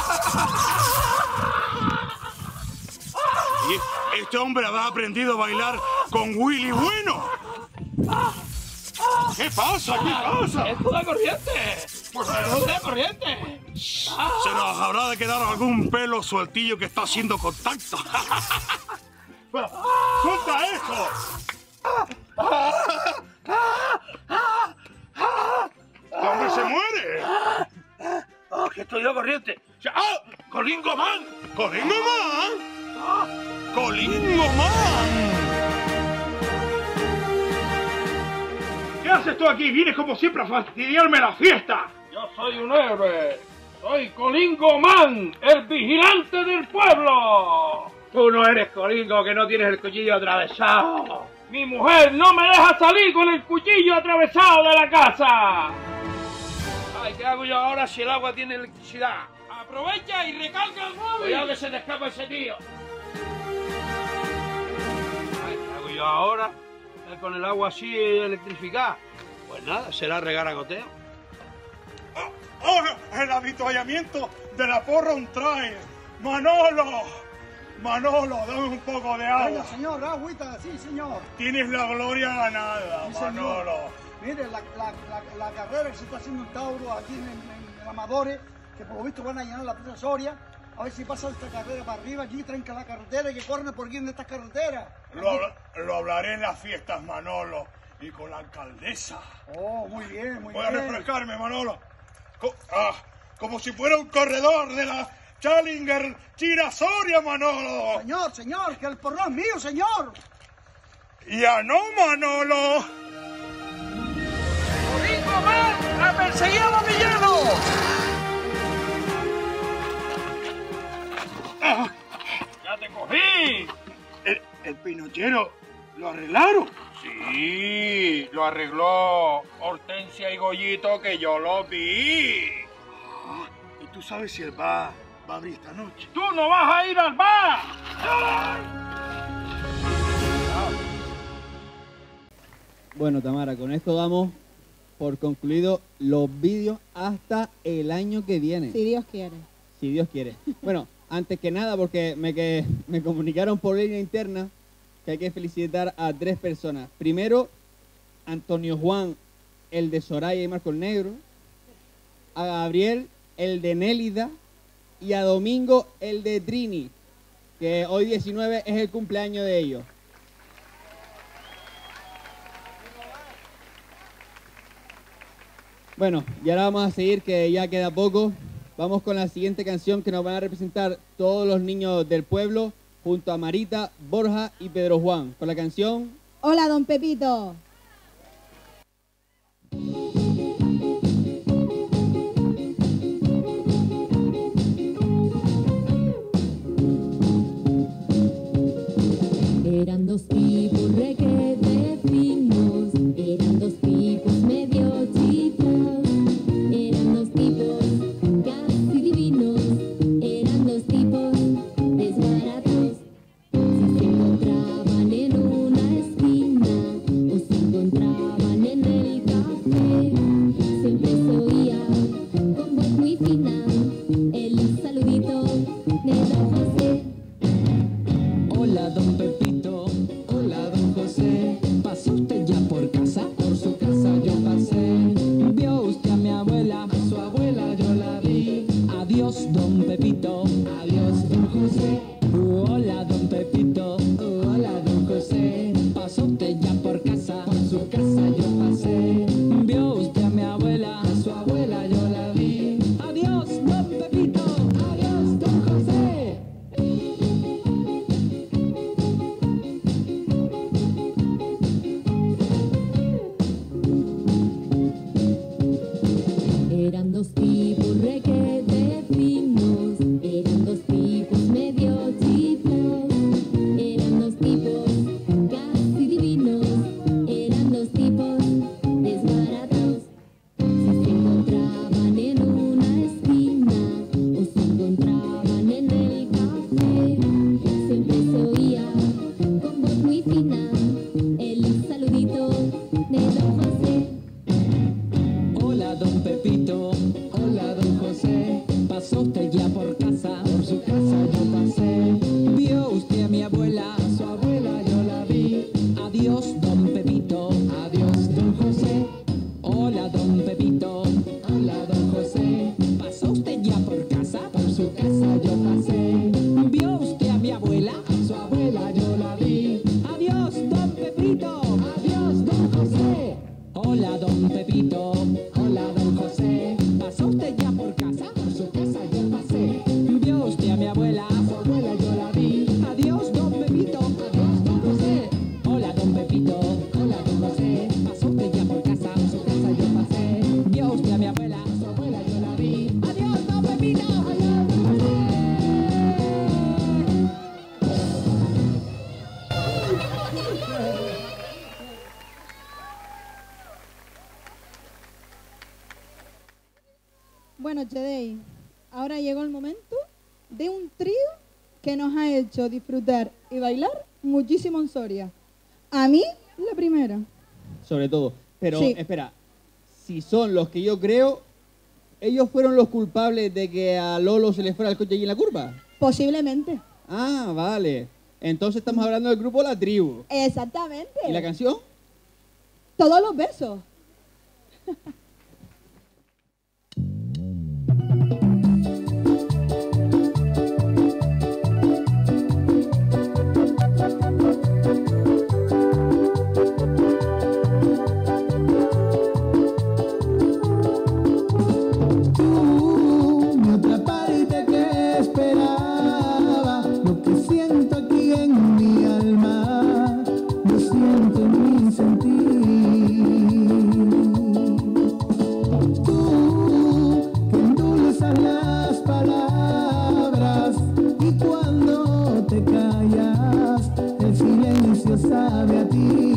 Y este hombre habrá aprendido a bailar con Willy Bueno. ¿Qué pasa? ¿Qué pasa? Esto es la corriente. Pues no es la corriente. Se nos habrá de quedar algún pelo sueltillo que está haciendo contacto. Bueno, ¡suelta eso! ¡El hombre se muere! ¡Ah, que estoy la corriente! ¡Ah! ¡Colingo Man! ¡Colingo Man! ¡Colingo Man! ¿Qué haces tú aquí? Vienes como siempre a fastidiarme la fiesta. Yo soy un héroe. Soy Colingo Man, el vigilante del pueblo. Tú no eres Colingo, que no tienes el cuchillo atravesado. Mi mujer no me deja salir con el cuchillo atravesado de la casa. Ay, ¿qué hago yo ahora si el agua tiene electricidad? Aprovecha y recarga el móvil. Cuidado que se te escapa ese tío. Ay, ¿qué hago yo ahora? Con el agua así electrificada. Pues nada, será regar a goteo. ¡Oh! ¡El avituallamiento de la porra un trae! ¡Manolo! Manolo, dame un poco de agua. Venga, señor, agüita, sí, señor. Tienes la gloria ganada, Sí, señor. Manolo. Mire, la, la, la, la carrera que se está haciendo en Tauro, aquí en, en, en Amadores, que por lo visto van a llenar la Plaza Soria. A ver si pasa esta carrera para arriba, aquí tranca la carretera y que corren por aquí en estas carreteras. Lo, habla- lo hablaré en las fiestas, Manolo, y con la alcaldesa. Oh, muy bien, muy Voy a bien. refrescarme, Manolo. Co- ah, como si fuera un corredor de la Challenger Chirasoria, Manolo. Señor, señor, que el porrón es mío, señor. Ya no, Manolo. ¡Colingo Man, a perseguir a los villanos! Ah, ¡Ya te cogí! el, el pinochero, ¿lo arreglaron? Sí, lo arregló Hortensia y Goyito, que yo lo vi. Ah, ¿y tú sabes si el bar va a abrir esta noche? ¡Tú no vas a ir al bar! Bueno, Tamara, con esto damos por concluido los vídeos hasta el año que viene. Si Dios quiere. Si Dios quiere. Bueno, antes que nada, porque me, que, me comunicaron por línea interna que hay que felicitar a tres personas. Primero, Antonio Juan, el de Soraya y Marco el Negro. A Gabriel, el de Nélida. Y a Domingo, el de Trini, que hoy diecinueve es el cumpleaños de ellos. Bueno, y ahora vamos a seguir, que ya queda poco. Vamos con la siguiente canción que nos van a representar todos los niños del pueblo, junto a Marita, Borja y Pedro Juan, con la canción Hola, don Pepito. Eran dos tipos requete finos, eran dos tipos medio chiflados, eran dos tipos casi divinos, eran dos tipos desbaratos. Si se encontraban en una esquina o se encontraban en el café, siempre se oía con voz muy fina el saludito de don José. Hola, don José. Hola, don Pepito. Hola, don José. Pasó usted ya por casa, por su casa yo pasé. Vio usted a mi abuela, a su abuela yo la vi. Adiós, don Pepito. Adiós, don José. Eran dos tipos requete finos, eran dos tipos medio chiflados, eran dos tipos casi divinos, eran dos tipos desbaratados. Si se encontraban en una esquina o se encontraban en el café, siempre se oía con voz muy fina el saludito de don José. Hola, don Pepito. Hola, don José. Pasó usted ya por casa, por su casa yo pasé. Vio usted a mi abuela, a su abuela yo la vi. Adiós, don Pepito. Adiós, don José. Hola, don Pepito. Hola, don José. Pasó usted ya por casa, por su casa yo pasé. Vio usted a mi abuela, a su abuela yo la vi. Adiós, don Pepito. Adiós, don José. Hola, don Pepito. Hola, don José. Pasó usted ya por casa, por su casa yo pasé. Vio usted a mi abuela, a su abuela yo la vi. Adiós, don Pepito. Adiós, don José. Hola, don Pepito. Hola, don José. Pasó usted ya por casa, por su casa yo pasé. Vio usted a mi abuela, a su abuela yo la vi. Adiós, don Pepito. Adiós, don José. Bueno, Chedey, ahora llegó el momento de un trío que nos ha hecho disfrutar y bailar muchísimo en Soria. A mí, la primera. Sobre todo. Pero, Sí. espera, si son los que yo creo, ¿ellos fueron los culpables de que a Lolo se le fuera el coche allí en la curva? Posiblemente. Ah, vale. Entonces estamos hablando del grupo La Tribu. Exactamente. ¿Y la canción? Todos los besos. Mi otra parte que esperaba, lo que siento aquí en mi alma, lo siento en mi sentir. Tú que endulzas las palabras y cuando te callas, el silencio sabe a ti.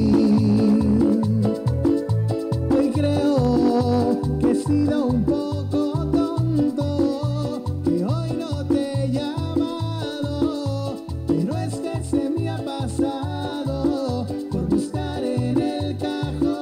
Hoy creo que he sido un poco tonto, que hoy no te he llamado, pero es que se me ha pasado por buscar en el cajón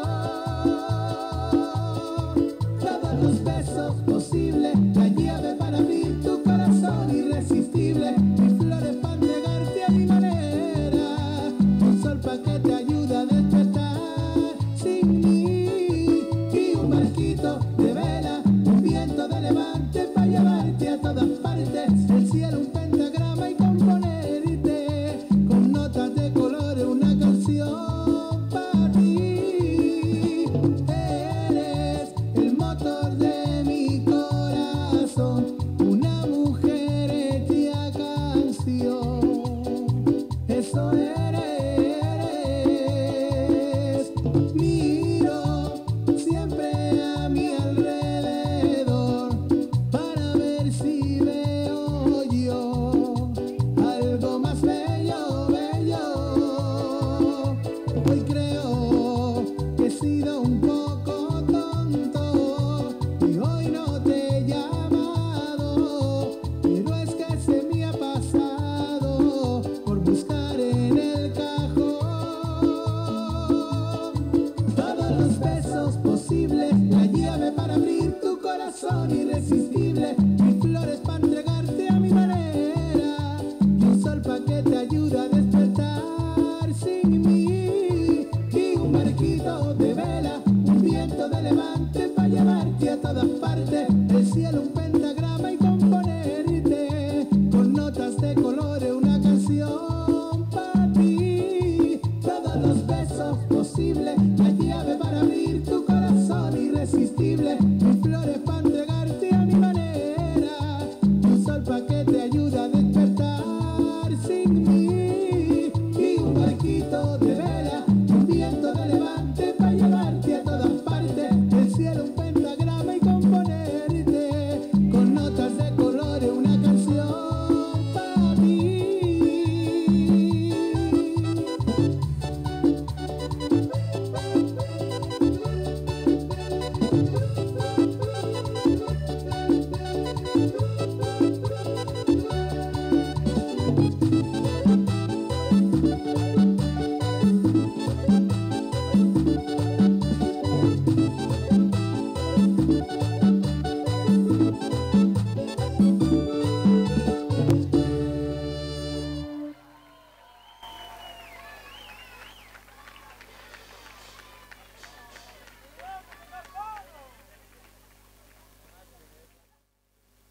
todos los besos posibles, la llave para abrir tu corazón irresistible, mis flores para entregarte a mi manera, un sol pa' que te ayude a despertar sin mí, y un barquito de vela, un viento de levante para llevarte a todas partes, el cielo un pentagrama y componerte con notas de colores una canción para ti. Eres el motor de mi corazón, una mujer hecha canción, eso eres. Miro siempre a mi alrededor para ver si veo yo algo más bello, bello. Hoy creo que he sido un poco tonto y hoy no te he llamado, pero es que se me ha pasado por buscar en el cajón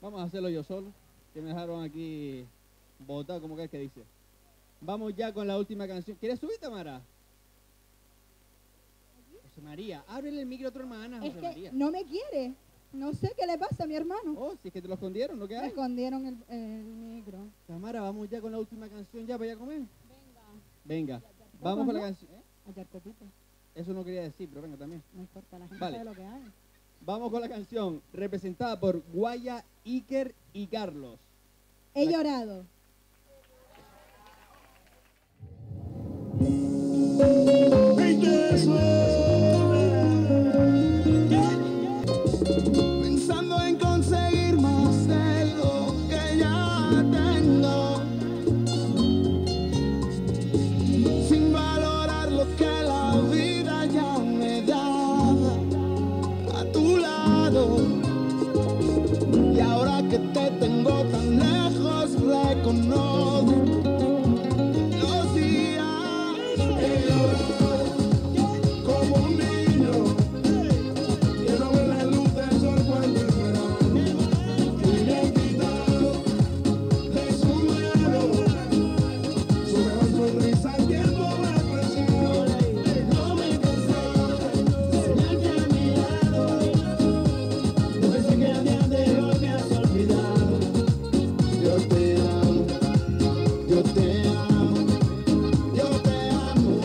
Vamos a hacerlo yo solo, que me dejaron aquí botado, como que es que dice. Vamos ya con la última canción. ¿Quieres subir, Tamara? José María, ábrele el micro a tu hermana, José Es que María. no me quiere. No sé qué le pasa a mi hermano. Oh, si es que te lo escondieron, ¿no? ¿Qué Me hay? escondieron el, el micro. Tamara, vamos ya con la última canción ya para ir a comer. Venga. Venga, vamos con la canción. ¿eh? Ayer copita. Eso no quería decir, pero venga también. No importa, la gente Vale. sabe lo que hay. Vamos con la canción representada por Guaya, Iker y Carlos. He La- llorado. Pensando en conseguir más de lo que ya tengo, sin valorar lo que la vida ya me da a tu lado. Y ahora que te tengo tan lejos, reconozco los días he llorado como un niño. Quiero ver la luz del sol cuando es verano y le he quitado de su mano su mejor sonrisa. El tiempo me ha prestado. No me he cansado de enseñarte a mi lado. No pensé que a día de hoy me has olvidado. Yo te amo, yo te amo, yo te amo.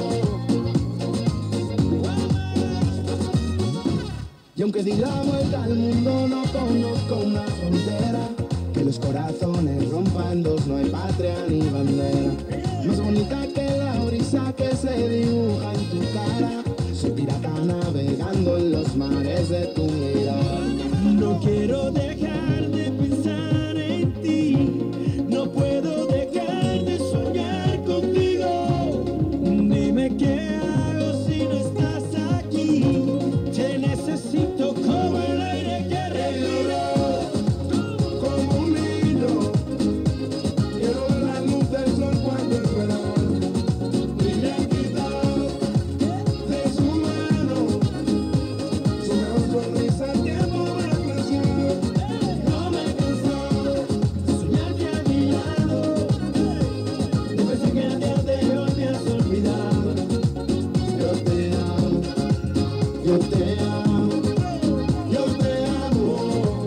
Y aunque di la vuelta al mundo, no conozco una frontera que los corazones rompan dos, no hay patria ni bandera. Más bonita que la brisa que se dibuja en tu cara, soy pirata navegando en los mares de tu mirada. No quiero dejar de pensar en ti, no puedo dejar de soñar contigo. Dime qué hago si no estás aquí. Te necesito como el aire que respiro, como un niño. Quiero ver la luz del sol cuando es verano y le he quitado de su mano su mejor sonrisa. El tiempo me ha prestado. No me he cansado de soñarte a mi lado. No pensé que a día de hoy me has olvidado. Yo te amo, yo te amo, yo te amo.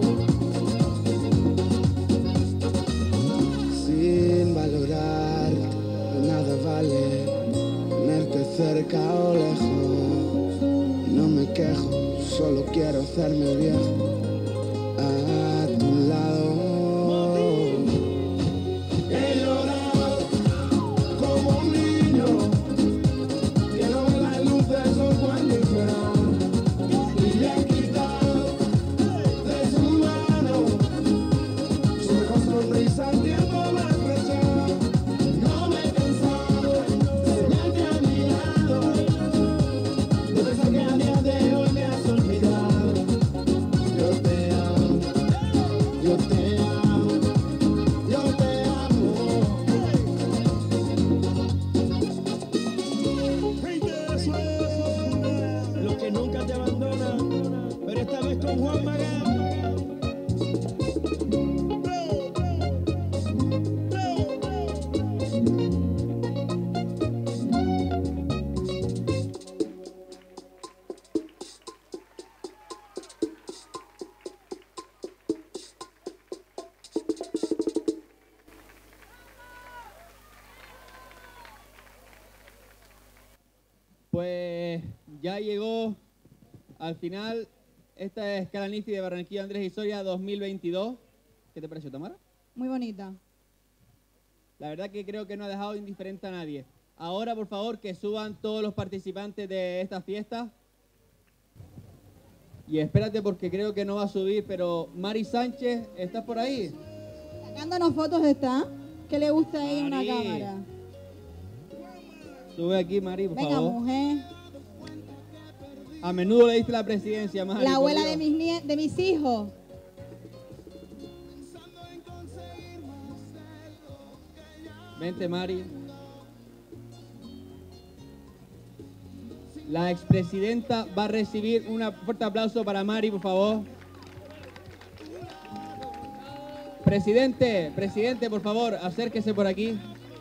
Sin valorar, nada vale tenerte cerca o lejos. No me quejo, solo quiero hacerme viejo a tu lado. He llorado como un niño. Quiero ver la luz del sol cuando es verano y le he quitado de su mano su mejor sonrisa. El tiempo me ha prestado. No me he cansado de enseñarte a mi lado. No pensé que a día de hoy me has olvidado. Yo te amo, yo te amo, yo te amo. Los que nunca te abandonan, pero esta vez con Juan Magán. Pues ya llegó al final esta escala Nifi de Barranquilla Andrés Historia dos mil veintidós. ¿Qué te pareció, Tamara? Muy bonita. La verdad que creo que no ha dejado indiferente a nadie. Ahora, por favor, que suban todos los participantes de esta fiesta. Y espérate porque creo que no va a subir, pero Mari Sánchez, ¿estás por ahí? Sacándonos fotos está. Que le gusta a ella una Mari. cámara. Sube aquí, Mari, por Venga, favor. mujer. A menudo le diste la presidencia, Mari. La por abuela Dios. de mis, nie- de mis hijos. Vente, Mari. La expresidenta va a recibir un fuerte aplauso para Mari, por favor. presidente, presidente, por favor, acérquese por aquí.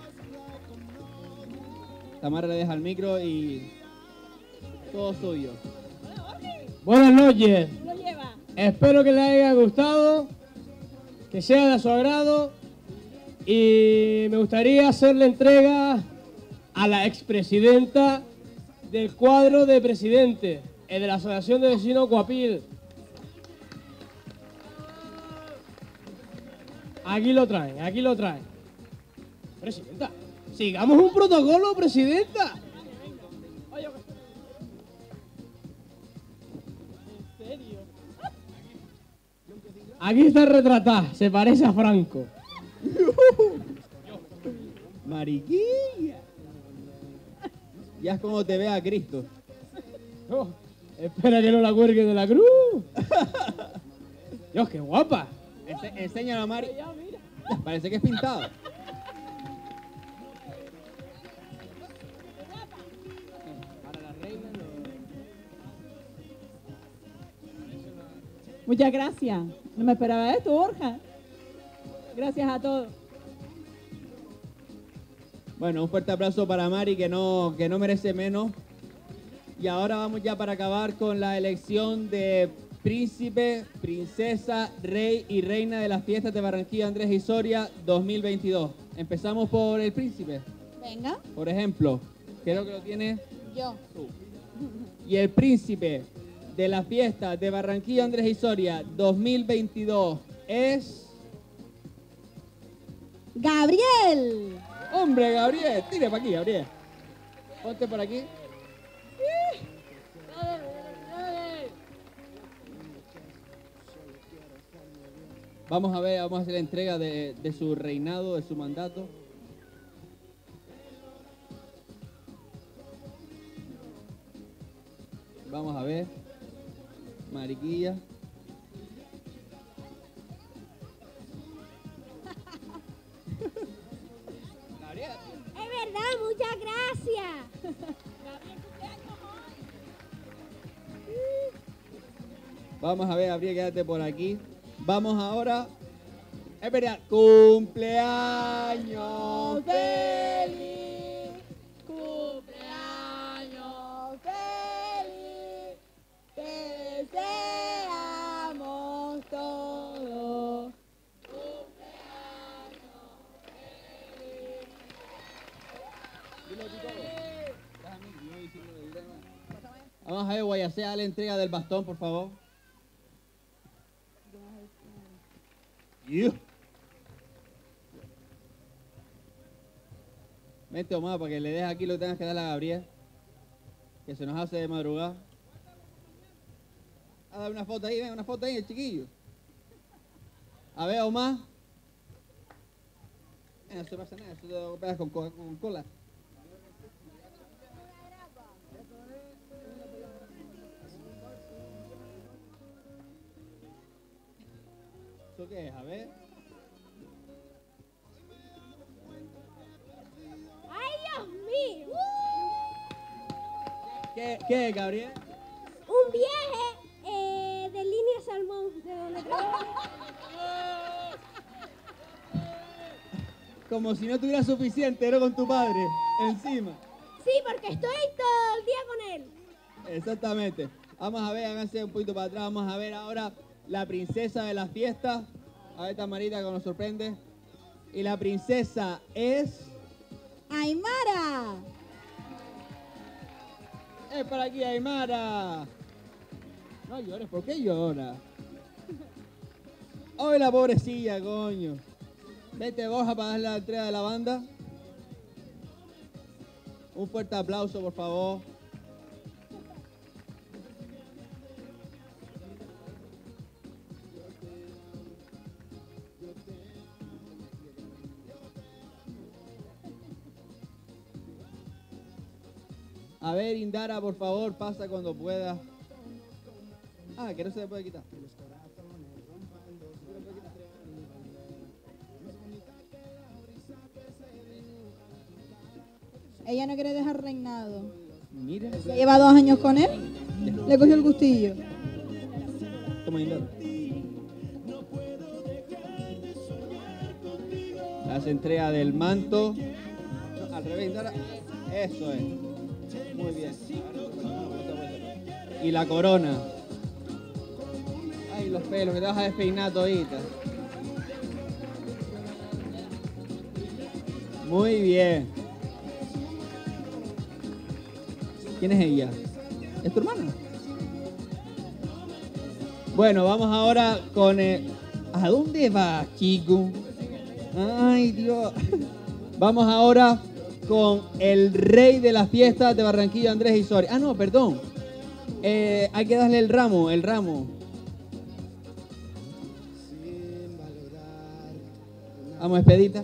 Tamara le deja el micro y todo suyo. Buenas noches. Espero que les haya gustado, que sea de su agrado y me gustaría hacerle entrega a la expresidenta del cuadro de presidente, el de la Asociación de Vecinos Guapil. Aquí lo traen, aquí lo traen. Presidenta, sigamos un protocolo, presidenta. Aquí está retratada, se parece a Franco. Mariquilla. Ya es como te ve a Cristo. Oh, espera que no la cuelgue de la cruz. Dios, qué guapa. Ense enséñala a Mari. Parece que es pintado. Muchas gracias. No me esperaba esto, Borja. Gracias a todos. Bueno, un fuerte aplauso para Mari, que no, que no merece menos. Y ahora vamos ya para acabar con la elección de príncipe, princesa, rey y reina de las fiestas de Barranquilla Andrés y Soria dos mil veintidós. Empezamos por el príncipe. Venga. Por ejemplo, creo que lo tiene Yo. tú. Y el príncipe de las fiestas de Barranquilla Andrés y Soria dos mil veintidós es... Gabriel. Hombre, Gabriel, tire para aquí, Gabriel. Ponte por aquí. Vamos a ver, vamos a hacer la entrega de, de su reinado, de su mandato. Vamos a ver. Mariquilla. Es verdad, muchas gracias. Vamos a ver, Gabriel, quédate por aquí. Vamos ahora. Espera, cumpleaños feliz. Cumpleaños feliz. Te deseamos todos. Vamos a ver, Guayacea, la entrega del bastón, por favor. Yeah. Vente, Omar, para que le dejes aquí lo que tengas que dar a Gabriel, que se nos hace de madrugada. A dar una foto ahí, ven, una foto ahí, el chiquillo. A ver, Omar. Eh, no se pasa nada, eso te lo pegas con, co- con cola. ¿Eso qué es? A ver. ¡Ay, Dios mío! ¿Qué, qué, Gabriel? Un viaje eh, de línea Salmón, de donde trabajo. Como si no tuviera suficiente, ¿no? Con tu padre, encima. Sí, porque estoy todo el día con él. Exactamente. Vamos a ver, háganse un poquito para atrás. Vamos a ver ahora la princesa de las fiestas. A ver, Tamarita, que nos sorprende. Y la princesa es... Aymara. Es para aquí, Aymara. No llores, ¿por qué llora? ¡Ay, la pobrecilla, coño! Vete, Borja, para darle la entrega de la banda. Un fuerte aplauso, por favor. A ver, Indara, por favor, pasa cuando pueda. Ah, que no se le puede quitar. Ella no quiere dejar reinado. Mira. Lleva dos años con él. Le cogió el gustillo. Toma, Indara. Hace entrega del manto. No, al revés, Indara. Eso es. Muy bien. Y la corona. Ay, los pelos, que te vas a despeinar todita. Muy bien. ¿Quién es ella? ¿Es tu hermana? Bueno, vamos ahora con... El... ¿A dónde vas, chico? Ay, Dios. Vamos ahora con el rey de las fiestas de Barranquilla, Andrés Isoria. Ah, no, perdón. Eh, hay que darle el ramo, el ramo. Vamos, Expedita.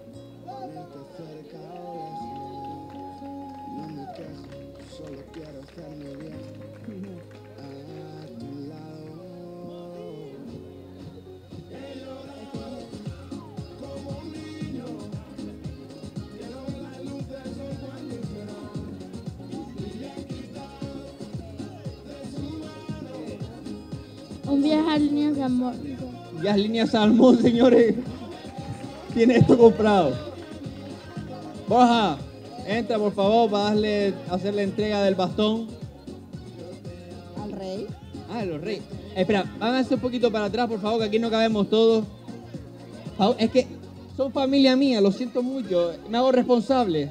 Un viaje a líneas de amor. Ya líneas salmón, señores. Tiene esto comprado. Borja, entra por favor para darle, hacer la entrega del bastón. ¿Al rey? Ah, los reyes. Espera, háganse un poquito para atrás, por favor, que aquí no cabemos todos. Es que son familia mía, lo siento mucho. Me hago responsable.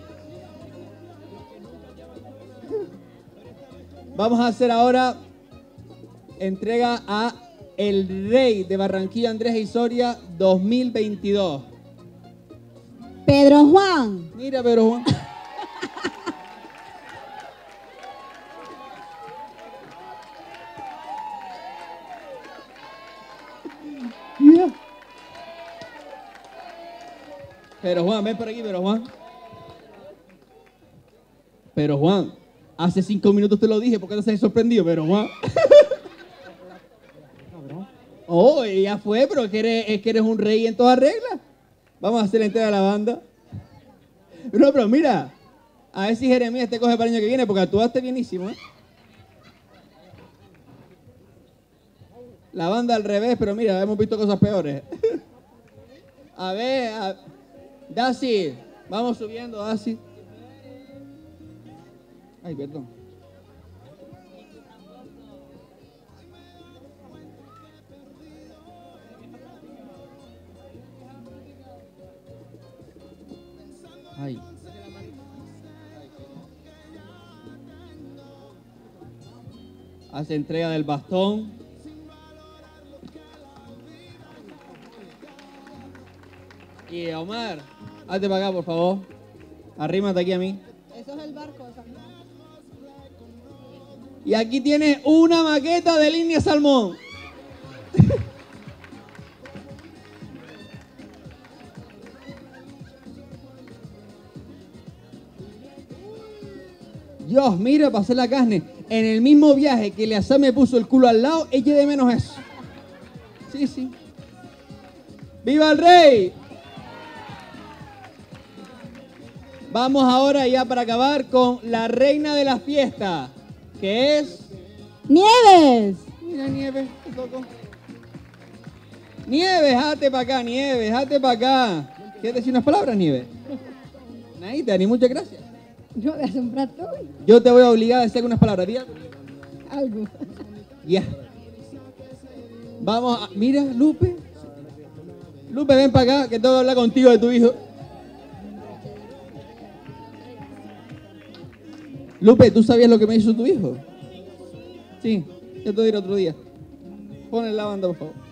Vamos a hacer ahora entrega a el rey de Barranquilla, Andrés Isoria dos mil veintidós. Pedro Juan. Mira, Pedro Juan. Yeah. Pero Juan, ven por aquí, pero Juan. Pero Juan, hace cinco minutos te lo dije, ¿por qué no se has sorprendido, pero Juan? Oh, ya fue, pero es que eres, es que eres un rey en toda regla. Vamos a hacer la entrega de la banda. No, pero mira, a ver si Jeremías te coge para el año que viene, porque actuaste bienísimo, ¿eh? La banda al revés, pero mira, hemos visto cosas peores. A ver, a... Daci, vamos subiendo, Daci. Ay, perdón. Ay. Hace entrega del bastón. Y Omar, hazte para acá, por favor. Arrímate aquí a mí. Eso es el barco. Y aquí tienes una maqueta de línea salmón. Dios, mira, pasé la carne. En el mismo viaje que Eleazar me puso el culo al lado, eché de menos eso. Sí, sí. ¡Viva el rey! Vamos ahora ya para acabar con la reina de la fiesta, que es... ¡Nieves! Mira, Nieves, te tocó. Nieves, hazte para acá, Nieves, hazte para acá. ¿Quieres decir unas palabras, Nieves? Nadita, ni muchas gracias. Yo voy a sembrar todo. Yo te voy a obligar a decir algunas palabras, ¿tía? Algo. Ya. Vamos a... Mira, Lupe. Lupe, ven para acá, que tengo que hablar contigo de tu hijo. Lupe, ¿tú sabías lo que me hizo tu hijo? Sí, yo te diré otro día. Pon en la banda, por favor.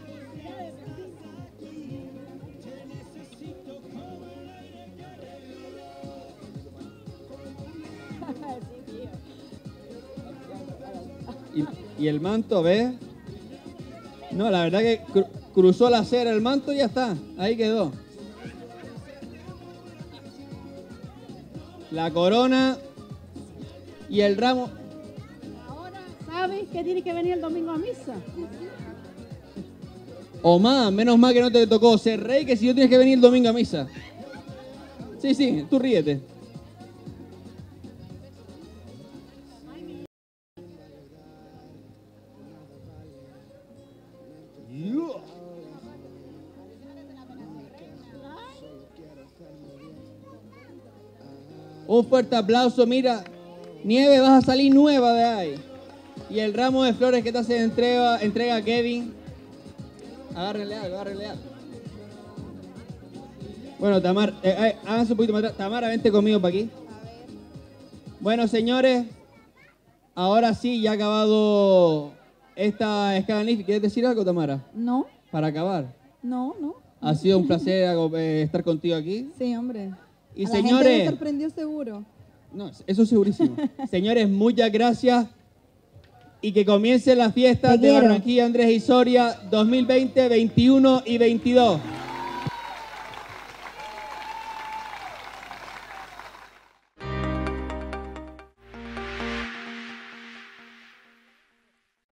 Y, y el manto, a ver. No, la verdad que cru cruzó la acera el manto y ya está. Ahí quedó. La corona y el ramo. Ahora sabes que tienes que venir el domingo a misa. O más, menos mal que no te tocó ser rey, que si no tienes que venir el domingo a misa. Sí, sí, tú ríete. Un fuerte aplauso. Mira, Nieve, vas a salir nueva de ahí. Y el ramo de flores que te hace entrega, entrega a Kevin. Agárrenle algo, agárrenle algo. Bueno, Tamar, eh, eh, háganse un poquito más atrás. Tamara, vente conmigo para aquí. Bueno, señores, ahora sí, ya ha acabado esta escala N I F. ¿Quieres decir algo, Tamara? No. Para acabar. No, no. Ha sido un placer eh, estar contigo aquí. Sí, hombre. Y A señores... la gente le sorprendió seguro. No, eso es segurísimo. Señores, muchas gracias. Y que comience la fiesta de Barranquilla, Andrés y Soria dos mil veinte, veintiuno y veintidós.